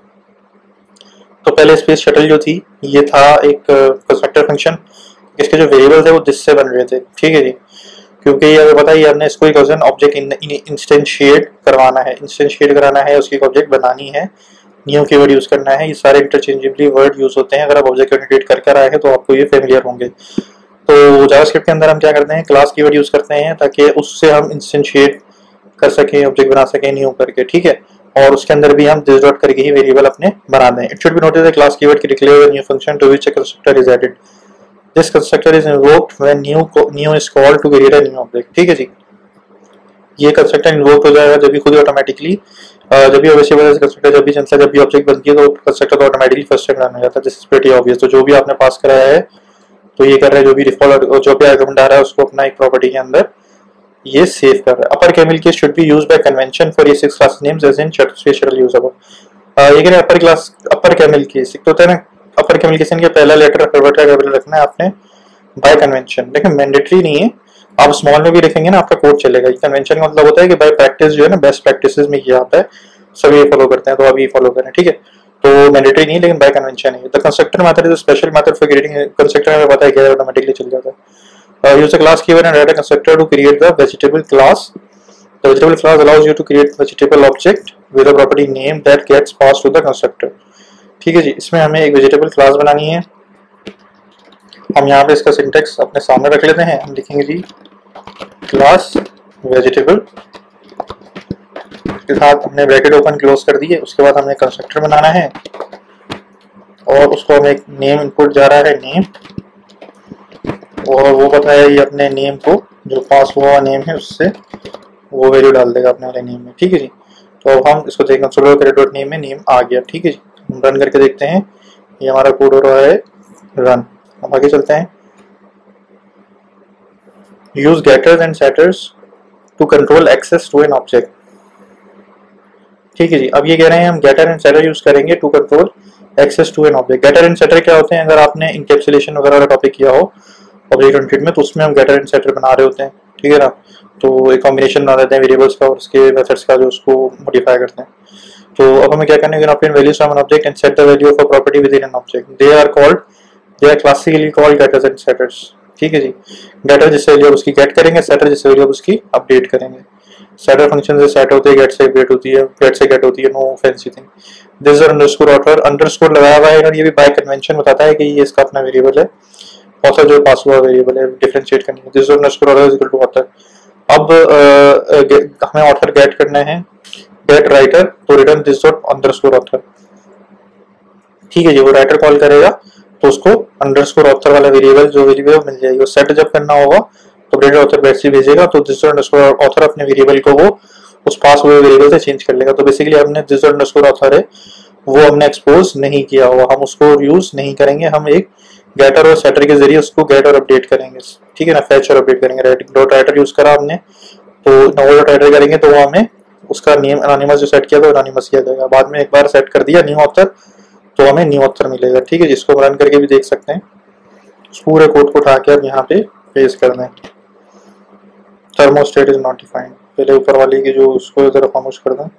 Speaker 1: तो पहले स्पेस शटल जो थी ये था एक कंस्ट्रक्टर फंक्शन, इसके जो वेरिएबल थे वो दिस से बन रहे थे, ठीक है जी। क्योंकि ये पता है हमने इसको एक ऑब्जेक्ट इंस्टेंशिएट करवाना है, इंस्टेंशिएट कराना है, उसकी ऑब्जेक्ट बनानी है, न्यू कीवर्ड यूज करना है। ये सारे इंटरचेंजेबली वर्ड यूज होते हैं, अगर आप ऑब्जेक्ट ओरिएंटेड कर कर आए हैं तो आपको ये फेमिलियर होंगे। तो जावास्क्रिप्ट के अंदर हम क्या करते हैं, क्लास कीवर्ड यूज करते हैं ताकि उससे हम इंस्टेंशिएट कर सकें, ऑब्जेक्ट बना सकें न्यू करके, ठीक है। और उसके अंदर भी हम दिस डॉट करके ही वेरिएबल अपने बना दें। It should be noted that class keyword can declare a new function to which a constructor is added. This constructor is invoked when new new is called to create a new object, ठीक है जी। ये कंस्ट्रक्टर इन्वोक्ड हो जाएगा जब भी खुद ही ऑटोमेटिकली, जब भी ऑब्जेक्ट वजह से कंस्ट्रक्टर जब भी जनता जब भी ऑब्जेक्ट बनती है तो कंस्ट्रक्टर तो ऑटोमेटिकली फर्स्ट टाइम रन हो जाता है। This is pretty obvious. तो जो भी आपने पास कराया है तो ये कर रहा है, जो भी डिफॉल्ट जो भी आर्गुमेंट आ रहा है उसको अपना एक प्रॉपर्टी के अंदर ये सेव कर रहा है। Upper camel case should be used by convention for ES six class names as in special use अब ये कह रहे upper class upper camel case तो होता है ना, अपर कैमल केस के पहला लेटर अल्फाबेट का कैपिटल रखना है आपने बाय कन्वेंशन। लेकिन मैंडेटरी नहीं है, आप स्मॉल में भी लिखेंगे ना आपका कोड चलेगा। कन्वेंशन का मतलब होता है कि बाय प्रैक्टिस जो है ना, बेस्ट प्रैक्टिसेस में ये आता है, सभी फॉलो करते हैं तो आप ये फॉलो करें, ठीक है। तो मैंडेटरी नहीं लेकिन बाय कन्वेंशन है। The constructor method is a special method for creating constructor में पता है क्या ऑटोमेटिकली चल जाता है। Uh, use a class keyword and write a constructor to create the vegetable class. The vegetable class allows you to create vegetable object with a property name that gets passed to the constructor. ठीक है जी, इसमें हमें एक vegetable class बनानी है। हम यहाँ पे इसका सिंटेक्स अपने सामने रख लेते हैं। हम लिखेंगे जी क्लास वेजिटेबल के साथ हमने ब्रैकेट ओपन क्लोज कर दी है। उसके बाद हमें कंस्ट्रक्टर बनाना है और उसको हमें एक नेम इनपुट जा रहा है नेम, और वो पता है ये अपने नेम को जो पास हुआ नेम है उससे वो वैल्यू डाल देगा अपने वाले नेम में। ठीक है जी, तो अब हम इसको देखें कंसोल डॉट नेम में नेम आ गया। ठीक है जी, हम रन करके देखते हैं, ये हमारा कोड हो रहा है रन। अब आगे चलते हैं। Use getters and setters to control access to an object. ठीक है जी, अब ये कह रहे हैं हम गेटर एंड सेटर यूज करेंगे to control access to an object. Getter and setter क्या होते हैं? अगर आपने इंकैप्सुलेशन वगैरह का टॉपिक किया हो ऑब्जेक्ट ओरिएंटेड में, तो उसमें हम गेटर एंड सेटर बना रहे होते हैं। ठीक है ना, तो एक कॉम्बिनेशन बना देते हैं वेरिएबल्स का और उसके मेथड्स का जो उसको मॉडिफाई करते हैं। तो अब हमें क्या करना है, obtain values from an object and set the value of a property with in an object. They are called they are classically called getters and setters. ठीक है जी, गेटर जिससे वैल्यू उसकी गेट करेंगे, सेटर जिससे वैल्यू उसकी अपडेट करेंगे। सेटर फंक्शन से सेट होती है, गेट से अपडेट होती है, गेट से गेट होती है, no fancy thing. This is underscore author, underscore लगाया हुआ है और ये भी बाय कन्वेंशन बताता है कि ये इसका अपना वेरिएबल है, ऑथर जो पास हुआ वेरिएबल है डिफरेंशिएट करनी है। This underscore author is equal to author. अब uh, हमें ऑथर गेट करना है, गेट राइटर, तो return this dot underscore author. ठीक है जी, वो राइटर कॉल करेगा तो उसको अंडरस्कोर ऑथर वाला वेरिएबल जो वेरिएबल मिल जाएगी। वो सेट जब करना होगा तो ब्रेड ऑथर बैट से भेजेगा, तो दिस डॉट अंडरस्कोर ऑथर अपने वेरिएबल को वो उस पास हुए वेरिएबल से चेंज कर लेगा। तो बेसिकली हमने दिस डॉट अंडरस्कोर ऑथर है वो हमने एक्सपोज नहीं किया हुआ, हम उसको यूज नहीं करेंगे। हम एक गेटर और सेटर के जरिए उसको गेट और अपडेट करेंगे। ठीक है ना, फैच और अपडेट करेंगे। डॉट राइटर यूज करा हमने, तो नो डॉट राइटर करेंगे तो वो हमें उसका नेम एनोनिमस जो सेट किया था एनोनिमस किया जाएगा। बाद में एक बार सेट कर दिया न्यू ऑथर तो हमें न्यू ऑथर मिलेगा। ठीक है, जिसको रन करके भी देख सकते हैं। उस पूरे कोड को उठा के अब यहाँ पे पेस्ट कर दें। थर्मोस्टेट इज नॉट डिफाइंड, पहले ऊपर वाली की जो उसको जरा खामोश कर दें।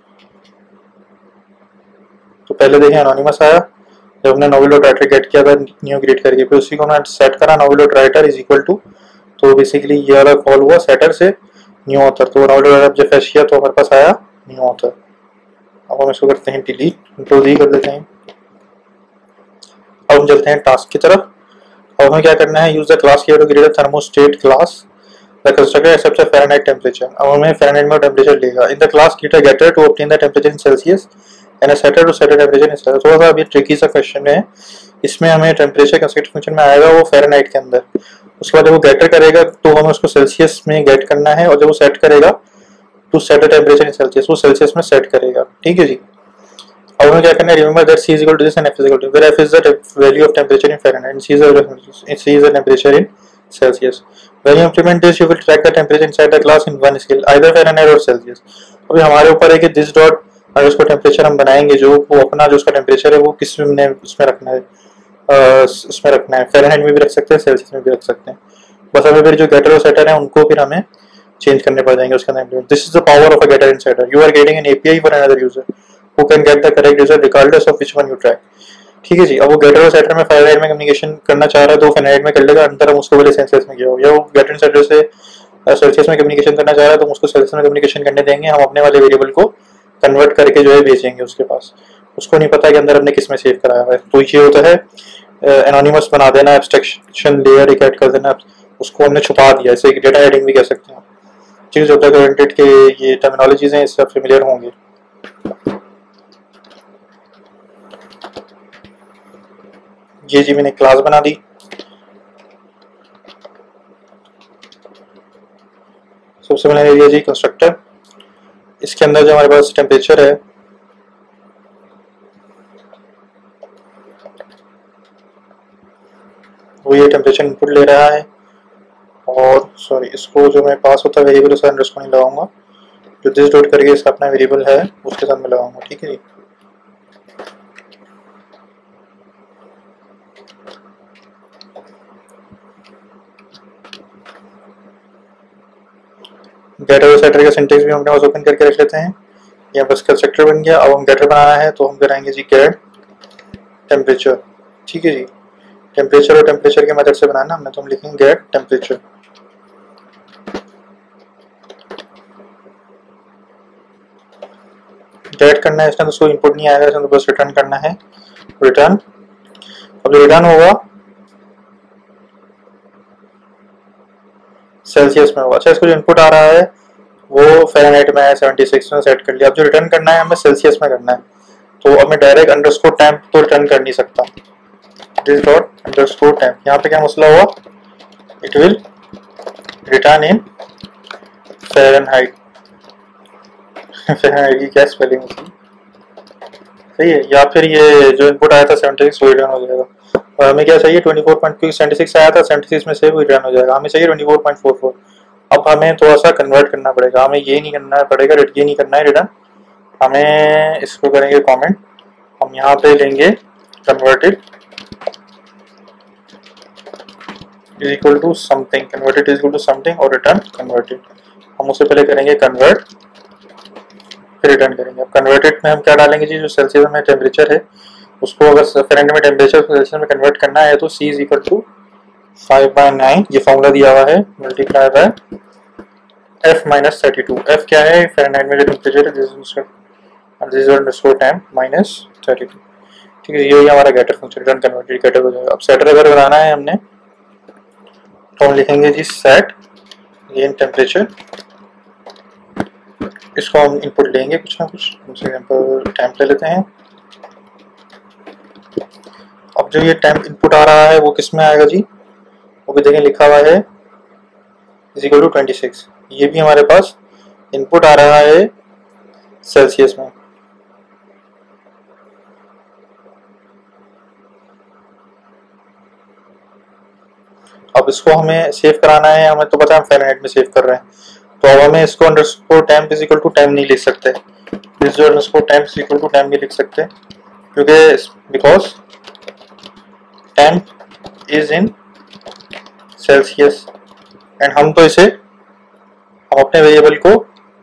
Speaker 1: तो पहले देखें एनोनिमस आया जब हमने नोवेल डॉट राइटर गेट किया था न्यू क्रिएट करके, फिर उसी को हमने सेट करा novel dot writer is equal to, तो बेसिकली ये वाला कॉल हुआ सेटर से न्यू ऑथर। तो नोवेल डॉट राइटर जब फैच किया तो हमारे पास आया न्यू ऑथर। अब हम इसको करते हैं डिलीट, कंट्रोल डी कर देते हैं। अब हम चलते हैं टास्क की तरफ। अब हमें क्या करना है, use the class here to create a thermostat class the constructor accepts a Fahrenheit temperature. अब हमें फ़ारेनहाइट में टेंपरेचर लेगा। In the class create a getter to obtain the temperature in Celsius and a setter to set the temperature in Celsius. थोड़ा सा अभी ट्रिकी सा क्वेश्चन है, इसमें हमें टेंपरेचर कंस्ट्रक्टर फंक्शन में आएगा वो फ़ारेनहाइट के अंदर। उसके बाद जब वो गेटर करेगा तो हमें उसको सेल्सियस में गेट करना है, और जब वो सेट करेगा to set the temperature in Celsius, वो सेल्सियस में सेट करेगा। ठीक है जी, अब हमें क्या करना है, remember that c is equal to this and f is equal to, where f is the value of temperature in Fahrenheit and c is the c is the temperature in Celsius. When you implement this, you will track the temperature inside the class in one scale, either Fahrenheit or Celsius. अभी हमारे ऊपर है कि this dot अगर उसको टेम्परेचर हम बनाएंगे, जो वो अपना जो उसका टेम्परेचर है वो किस में उसमें रखना है, उसमें रखना है। फ़ारेनहाइट में भी रख सकते हैं, सेल्सियस में भी रख सकते हैं। बस हमें फिर जो गेटर और सेटर है उनको फिर हमें चेंज करने पड़ जाएंगे उसके अंदर। This is the power of a getter and setter. You are getting an API for another user who can get the correct result regardless of which one you track। ठीक है जी, अब वो गेटर और सेटर में फ़ारेनहाइट में कम्युनिकेशन करना चाह रहा है तो फ़ारेनहाइट में कर लेगा, अंदर हम उसको पहले सेल्सियस में किया हो, या वो गेटर एंड सेटर से सेल्सियस में कम्युनिकेशन करना चाह रहा है तो हम उसको सेल्सियस में कम्युनिकेशन करने देंगे। हम अपने वाले वेरिएबल को कन्वर्ट करके जो है भेजेंगे उसके पास, उसको नहीं पता कि अंदर हमने किस में सेव कराया हुआ है। तो ये होता है एनोनिमस बना देना, एब्स्ट्रैक्शन लेयर एक ऐड कर देना, उसको हमने छुपा दिया, इसे डेटा हेडिंग भी कह सकते हैं। ठीक है, जो ऑब्जेक्ट ओरिएंटेड के ये टर्मिनोलॉजीज हैं इससे फेमिलियर होंगे। ये जी मैंने क्लास बना दी। सबसे पहले ये जी कंस्ट्रक्टर, इसके अंदर जो हमारे पास टेम्परेचर है वो ये टेम्परेचर इनपुट ले रहा है, और सॉरी इसको जो मैं पास होता है वेरिएबल उसका अंडरस्कोर नहीं लगाऊंगा, जो दिस डॉट करके इसका अपना वेरिएबल है उसके साथ मैं लगाऊंगा। ठीक है जी, गेटर और सेटर का सिंटेक्स भी हमने बस ओपन करके रख लेते हैं। यहाँ बस कंस्ट्रक्टर बन गया। अब हम गेटर बनाना है तो हम कराएंगे जी गेट टेम्परेचर। ठीक है जी, टेम्परेचर और टेम्परेचर के मेथड से बनाना हमने, तो हम लिखेंगे गेट टेम्परेचर। डायरेक्ट करना है इसमें, तो उसको इनपुट नहीं आएगा, इसमें तो बस रिटर्न करना है, रिटर्न। अब जो रिटर्न होगा सेल्सियस में होगा। अच्छा, इसको जो इनपुट आ रहा है वो फ़ारेनहाइट में है, सेवेंटी सिक्स में सेट कर लिया। अब जो रिटर्न करना है हमें सेल्सियस में करना है, तो अब मैं डायरेक्ट अंडरस्कोर टेम्प तो रिटर्न कर नहीं सकता, दिस डॉट अंडरस्कोर टेम्प। यहाँ पे क्या मसला हुआ, it will return in Fahrenheit. Fahrenheit की क्या स्पेलिंग होती है, सही है। या फिर ये जो इनपुट आया था सेवेंटी सिक्स वो रिटर्न हो जाएगा, और हमें क्या चाहिए twenty four point seventy six आया था, सेवेंटी सिक्स में से वो रिटर्न हो जाएगा, हमें चाहिए twenty four point four four. अब हमें थोड़ा सा कन्वर्ट करना पड़ेगा, हमें ये नहीं करना पड़ेगा, ये नहीं करना है रिटर्न, हमें इसको करेंगे कमेंट, हम यहाँ पे लेंगे converted is equal to something, converted is equal to something और रिटर्न कन्वर्टेड। हम उससे पहले करेंगे कन्वर्ट, फिर रिटर्न करेंगे। अब कन्वर्टेड में हम क्या डालेंगे जी, जो सेल्सियस में टेम्परेचर है उसको अगर फ़ारेनहाइट में टेम्परेचर सेल्सियस में कन्वर्ट करना है तो C is equal to five by nine, ये फॉर्मूला दिया हुआ है, multiply by F minus thirty two. F क्या है, फ़ारेनहाइट में जो टेम्परेचर है, this is underscore time minus thirty two. ठीक है, ये हमारा getter function, return converted getter हो जाएगा। अब सेटर अगर बनाना है हमने तो हम लिखेंगे जी सेट ये टेम्परेचर, इसको हम इनपुट लेंगे कुछ ना कुछ, फॉर एग्जांपल टेम्प ले लेते हैं। अब जो ये टेम्प इनपुट आ रहा है वो किस में आएगा जी, वो भी देखें लिखा हुआ है is equal to twenty six, ये भी हमारे पास इनपुट आ रहा है सेल्सियस में। अब इसको हमें सेव कराना है, हमें तो पता है हम फ़ारेनहाइट में सेव कर रहे हैं, तो अब हमें इसको underscore temp is equal to temp नहीं लिख सकते, दिस जो underscore temp is equal to temp नहीं लिख सकते, क्योंकि because temp is in Celsius and हम तो इसे हम अपने वेरिएबल को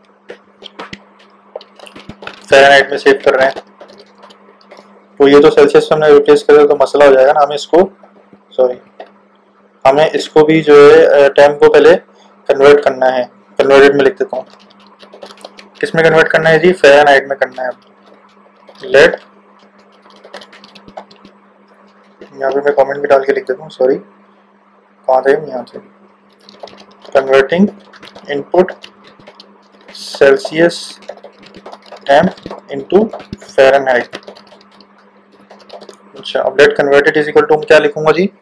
Speaker 1: फ़ारेनहाइट में सेव कर रहे हैं, तो ये तो सेल्सियस से हमने रिप्लेस कर दिया तो मसला हो जाएगा ना। हमें इसको सॉरी हमें इसको भी जो है टेम्प को पहले कन्वर्ट करना है, कन्वर्टेड में लिख देता हूँ। किस में कन्वर्ट करना है जी, फ़ारेनहाइट में करना है। लेट, यहाँ पे मैं कमेंट भी डाल के लिख देता हूँ, सॉरी कहाँ थे, यहाँ से converting input Celsius temp into Fahrenheit. अच्छा, अब let converted is equal to क्या लिखूंगा जी,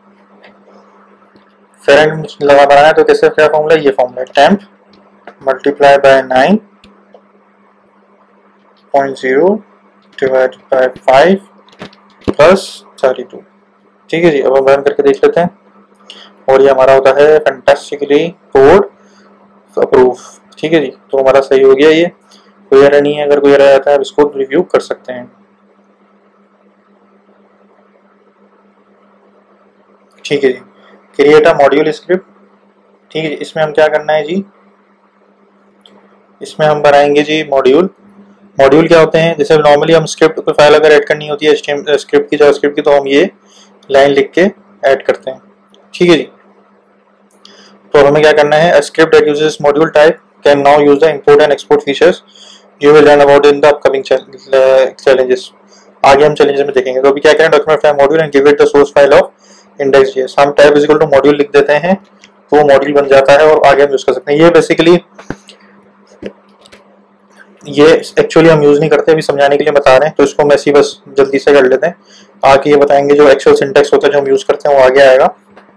Speaker 1: फ़ारेनहाइट लगा बनाना है तो कैसे, क्या फॉर्मूला, ये फॉर्मूला है temp multiply by nine point zero divide by five plus thirty two. ठीक है जी, अब हम रन करके देख लेते हैं और ये हमारा होता है फैंटास्टिकली कोड अप्रूव। ठीक है जी, तो हमारा सही हो गया, ये कोई एरर नहीं है, अगर कोई एरर आता है आप इसको रिव्यू कर सकते हैं। ठीक है जी, क्रिएट अ मॉड्यूल स्क्रिप्ट। ठीक है जी, इसमें हम क्या करना है जी, इसमें हम बनाएंगे जी मॉड्यूल। मॉड्यूल क्या होते हैं, जैसे नॉर्मली हम स्क्रिप्ट कोई फाइल अगर ऐड करनी होती है स्क्रिप्ट की, जावास्क्रिप्ट की, तो हम ये लाइन लिख के ऐड करते हैं। ठीक है जी, तो हमें क्या करना है, script that uses module type can now use the import and export features you will learn about in the upcoming challenges. आगे हम चैलेंजेस में देखेंगे। तो अभी क्या करें, document file module and give it the source file of इंडेक्स.js। हम type is equal to module लिख देते हैं तो वो मॉड्यूल बन जाता है और आगे हम यूज कर सकते हैं। ये बेसिकली ये एक्चुअली हम यूज नहीं करते, अभी समझाने के लिए बता रहे हैं, तो इसको हम ऐसे ही बस जल्दी से कर लेते हैं। आगे ये बताएंगे जो एक्चुअल सिंटेक्स होता है जो हम यूज करते हैं वो आगे आएगा।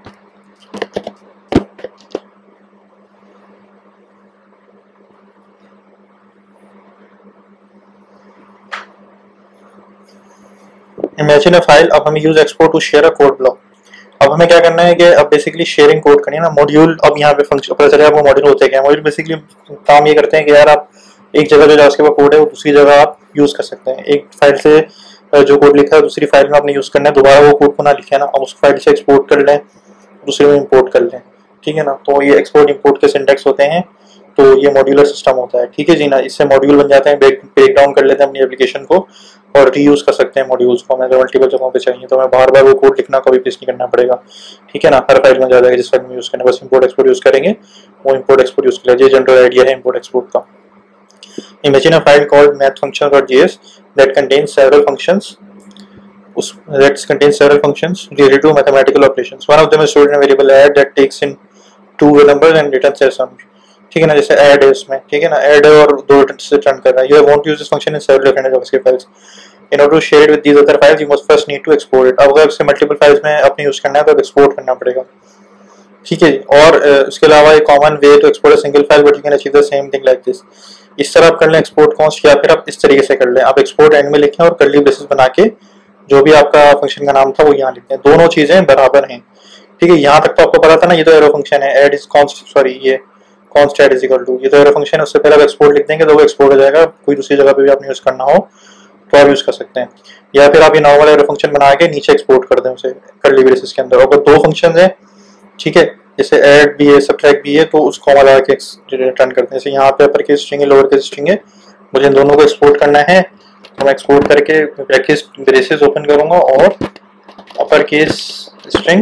Speaker 1: इमेजिन अ फाइल, अब हमें use export to share a code block. अब हमें क्या करना है कि अब बेसिकली शेयरिंग कोड करनी है ना। मॉड्यूल, अब यहाँ पे फंक्शन पता चले आपको मॉड्यूल होते हैं क्या। मॉड्यूल बेसिकली काम ये करते हैं कि यार आप एक जगह जो जावास्क्रिप्ट का कोड है वो दूसरी जगह आप यूज कर सकते हैं। एक फाइल से जो कोड लिखा है दूसरी फाइल में आपने यूज करना है, दोबारा वो कोड को ना लिखे ना, अब उस फाइल से एक्सपोर्ट कर लें, दूसरे में इंपोर्ट कर लें। ठीक है ना, तो ये एक्सपोर्ट इंपोर्ट के सिंटेक्स होते हैं, तो ये मॉड्यूलर सिस्टम होता है। ठीक है जी ना, इससे मॉड्यूल बन जाते हैं, ब्रेक डाउन कर लेते हैं अपनी एप्लीकेशन को और रीयूज कर सकते हैं मॉड्यूल्स को। हमें मल्टीपल जगहों पे चाहिए तो हमें बार बार वो कोड लिखना, कभी पेस्ट नहीं करना पड़ेगा। ठीक है ना, हर फाइल में जा जाएगा जिस फाइल में यूज करना, बस इंपोर्ट एक्सपोर्ट यूज करेंगे, वो इंपोर्ट एक्सपोर्ट यूज कर लीजिए। जनरल आइडिया है इंपोर्ट एक्सपोर्ट का। Imagine a file called mathfunctions.js that contains several functions. That contains several functions related to mathematical operations. One of them is stored in a variable add that takes in two numbers and returns a sum. ठीक है ना, जैसे add है उसमें, ठीक है ना, add है और दो से रिटर्न कर रहा है. You want to use this function in several different JavaScript files. In order to share it with these other files, you must first need to export it. अब अगर इससे मल्टीपल फाइल्स में अपने यूज करना है तो एक्सपोर्ट करना पड़ेगा. ठीक है. और इसके अलावा एक common way to export a single file but you can achieve the same thing like this. इस तरह आप कर लें एक्सपोर्ट कॉन्स्ट, या फिर आप इस तरीके से कर लें. आप एक्सपोर्ट एंड में लिखें और कर्ली ब्रेसेस बना के जो भी आपका फंक्शन का नाम था वो यहाँ लिखते हैं. दोनों चीजें बराबर हैं. ठीक है. यहाँ तक तो आपको पता था ना, ये तो एरो फंक्शन है. एड इज कॉन्स्ट, सॉरी ये const add is equal to, ये तो एरो फंक्शन है. उससे पहले आप एक्सपोर्ट लिख देंगे तो वो एक्सपोर्ट हो जाएगा. कोई दूसरी जगह पे भी आपने यूज करना हो तो आप यूज कर सकते हैं. या फिर आप ये नॉर्मल एरो फंक्शन बना के नीचे एक्सपोर्ट कर दें उसे कर्ली ब्रेसेस के अंदर. अगर दो फंक्शन है, ठीक है, जैसे ऐड भी है सब्ट्रैक्ट भी है, तो उसको हम लगा के रिटर्न करते हैं. जैसे यहाँ पे अपर केस स्ट्रिंग है, लोअर केस स्ट्रिंग है, मुझे इन दोनों को एक्सपोर्ट करना है तो मैं एक्सपोर्ट करके ब्रैकेट ब्रेसेस ओपन करूंगा और upper case string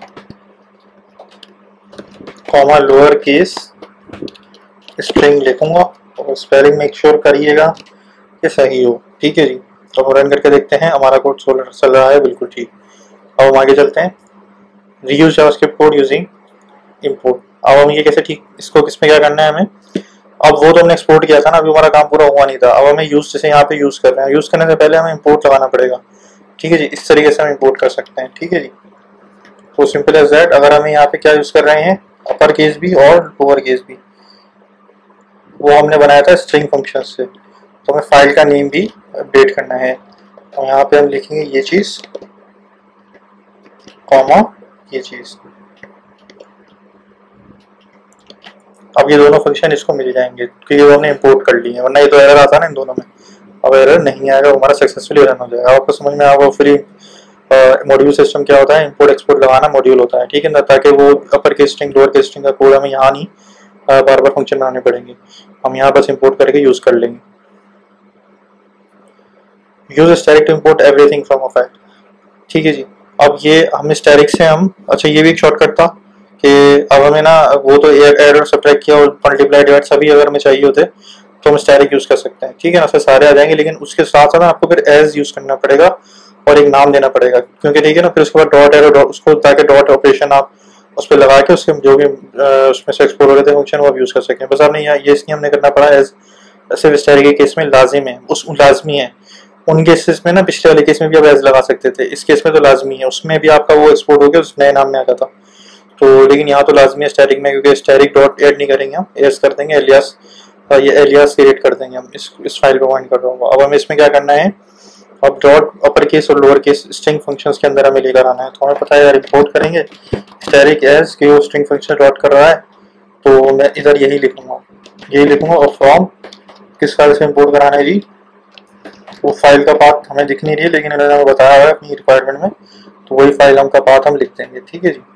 Speaker 1: comma lower case string लिखूंगा और स्पेलिंग मेक श्योर करिएगा कि सही हो. ठीक है जी. तो हम रन करके देखते हैं, हमारा कोड सोलर चल रहा है बिल्कुल ठीक. अब हम आगे चलते हैं. Reuse JavaScript code using import. अब हम ये कैसे, ठीक, इसको किसमें क्या करना है हमें. अब वो तो हमने एक्सपोर्ट किया था ना, अभी हमारा काम पूरा हुआ नहीं था. अब हमें यूज, जैसे यहाँ पे यूज कर रहे हैं, यूज करने से पहले हमें इंपोर्ट लगाना पड़ेगा. ठीक है जी. इस तरीके से हम इंपोर्ट कर सकते हैं. ठीक है जी. तो सिंपल एज दैट. अगर हमें यहाँ पे क्या यूज कर रहे हैं, अपर केस भी और लोअर केस भी, वो हमने बनाया था स्ट्रिंग फंक्शन से, तो हमें फाइल का नेम भी अपडेट करना है. तो यहाँ पे हम लिखेंगे ये चीज कॉमा ये चीज. अब ये दोनों फंक्शन इसको मिल जाएंगे क्योंकि ये हमने इंपोर्ट कर लिए हैं, वरना ये तो एरर आता है ना इन दोनों में. अब एरर नहीं आएगा, हमारा सक्सेसफुली रन हो जाएगा. आपको समझ में आएगा फ्री मॉड्यूल सिस्टम क्या होता है. इंपोर्ट एक्सपोर्ट लगाना मॉड्यूल होता है. ठीक है ना, ताकि वो upper case string lower case string का कोड हमें यहाँ नहीं बार बार फंक्शन बनाने पड़ेंगे. हम यहाँ बस इंपोर्ट करके यूज कर लेंगे. Use static to import everything from a file. ठीक है जी. अब ये हम स्टैटिक से हम, अच्छा ये भी एक शॉर्टकट था कि अब हमें ना वो तो ऐड और सब्ट्रैक्ट किया और मल्टीप्लाई डिवाइड सभी अगर हमें चाहिए होते तो हम स्टैटिक यूज कर सकते हैं. ठीक है ना, उससे सारे आ जाएंगे. लेकिन उसके साथ साथ आपको फिर एज यूज करना पड़ेगा और एक नाम देना पड़ेगा, क्योंकि ठीक है ना, फिर उसके बाद डॉट एरो डॉट उसको, ताकि डॉट ऑपरेशन आप उस पर लगा के उसके जो भी उसमें से एक्सपोर्ट हो रहे थे फंक्शन वो आप यूज कर सकें. बस आपने ये इसलिए हमने करना पड़ा एज सिर्फ स्टैटिक के केस में लाजिम है, उस लाजमी है. उन केसेस में ना, पिछले वाले केस में भी आप एज लगा सकते थे, इस केस में तो लाजमी है. उसमें भी आपका वो एक्सपोर्ट हो गया, उस नए नाम में आता था तो, लेकिन यहाँ तो लाजमी है स्टैटिक में, क्योंकि स्टैटिक डॉट ऐड नहीं करेंगे हम, एज कर देंगे एलियास. ये एलियास क्रिएट कर देंगे हम इस इस फाइल को पॉइंट कर रहा हूँ. अब हमें इसमें क्या करना है, अब डॉट अपर केस और लोअर केस स्ट्रिंग फंक्शंस के अंदर हमें लेकर आना है. तो हमें पता है यार, इंपोर्ट करेंगे स्टैटिक एज कि वो स्ट्रिंग फंक्शन डॉट कर रहा है, तो मैं इधर यही लिखूंगा, यही लिखूंगा. और फ्रॉम किस फाइल से इंपोर्ट कराना है जी, वो फाइल का पाथ हमें दिख नहीं रही है, लेकिन इन्होंने हमें बताया हुआ है अपनी रिक्वायरमेंट में, तो वही फाइल हम का पाथ हम लिख देंगे. ठीक है जी.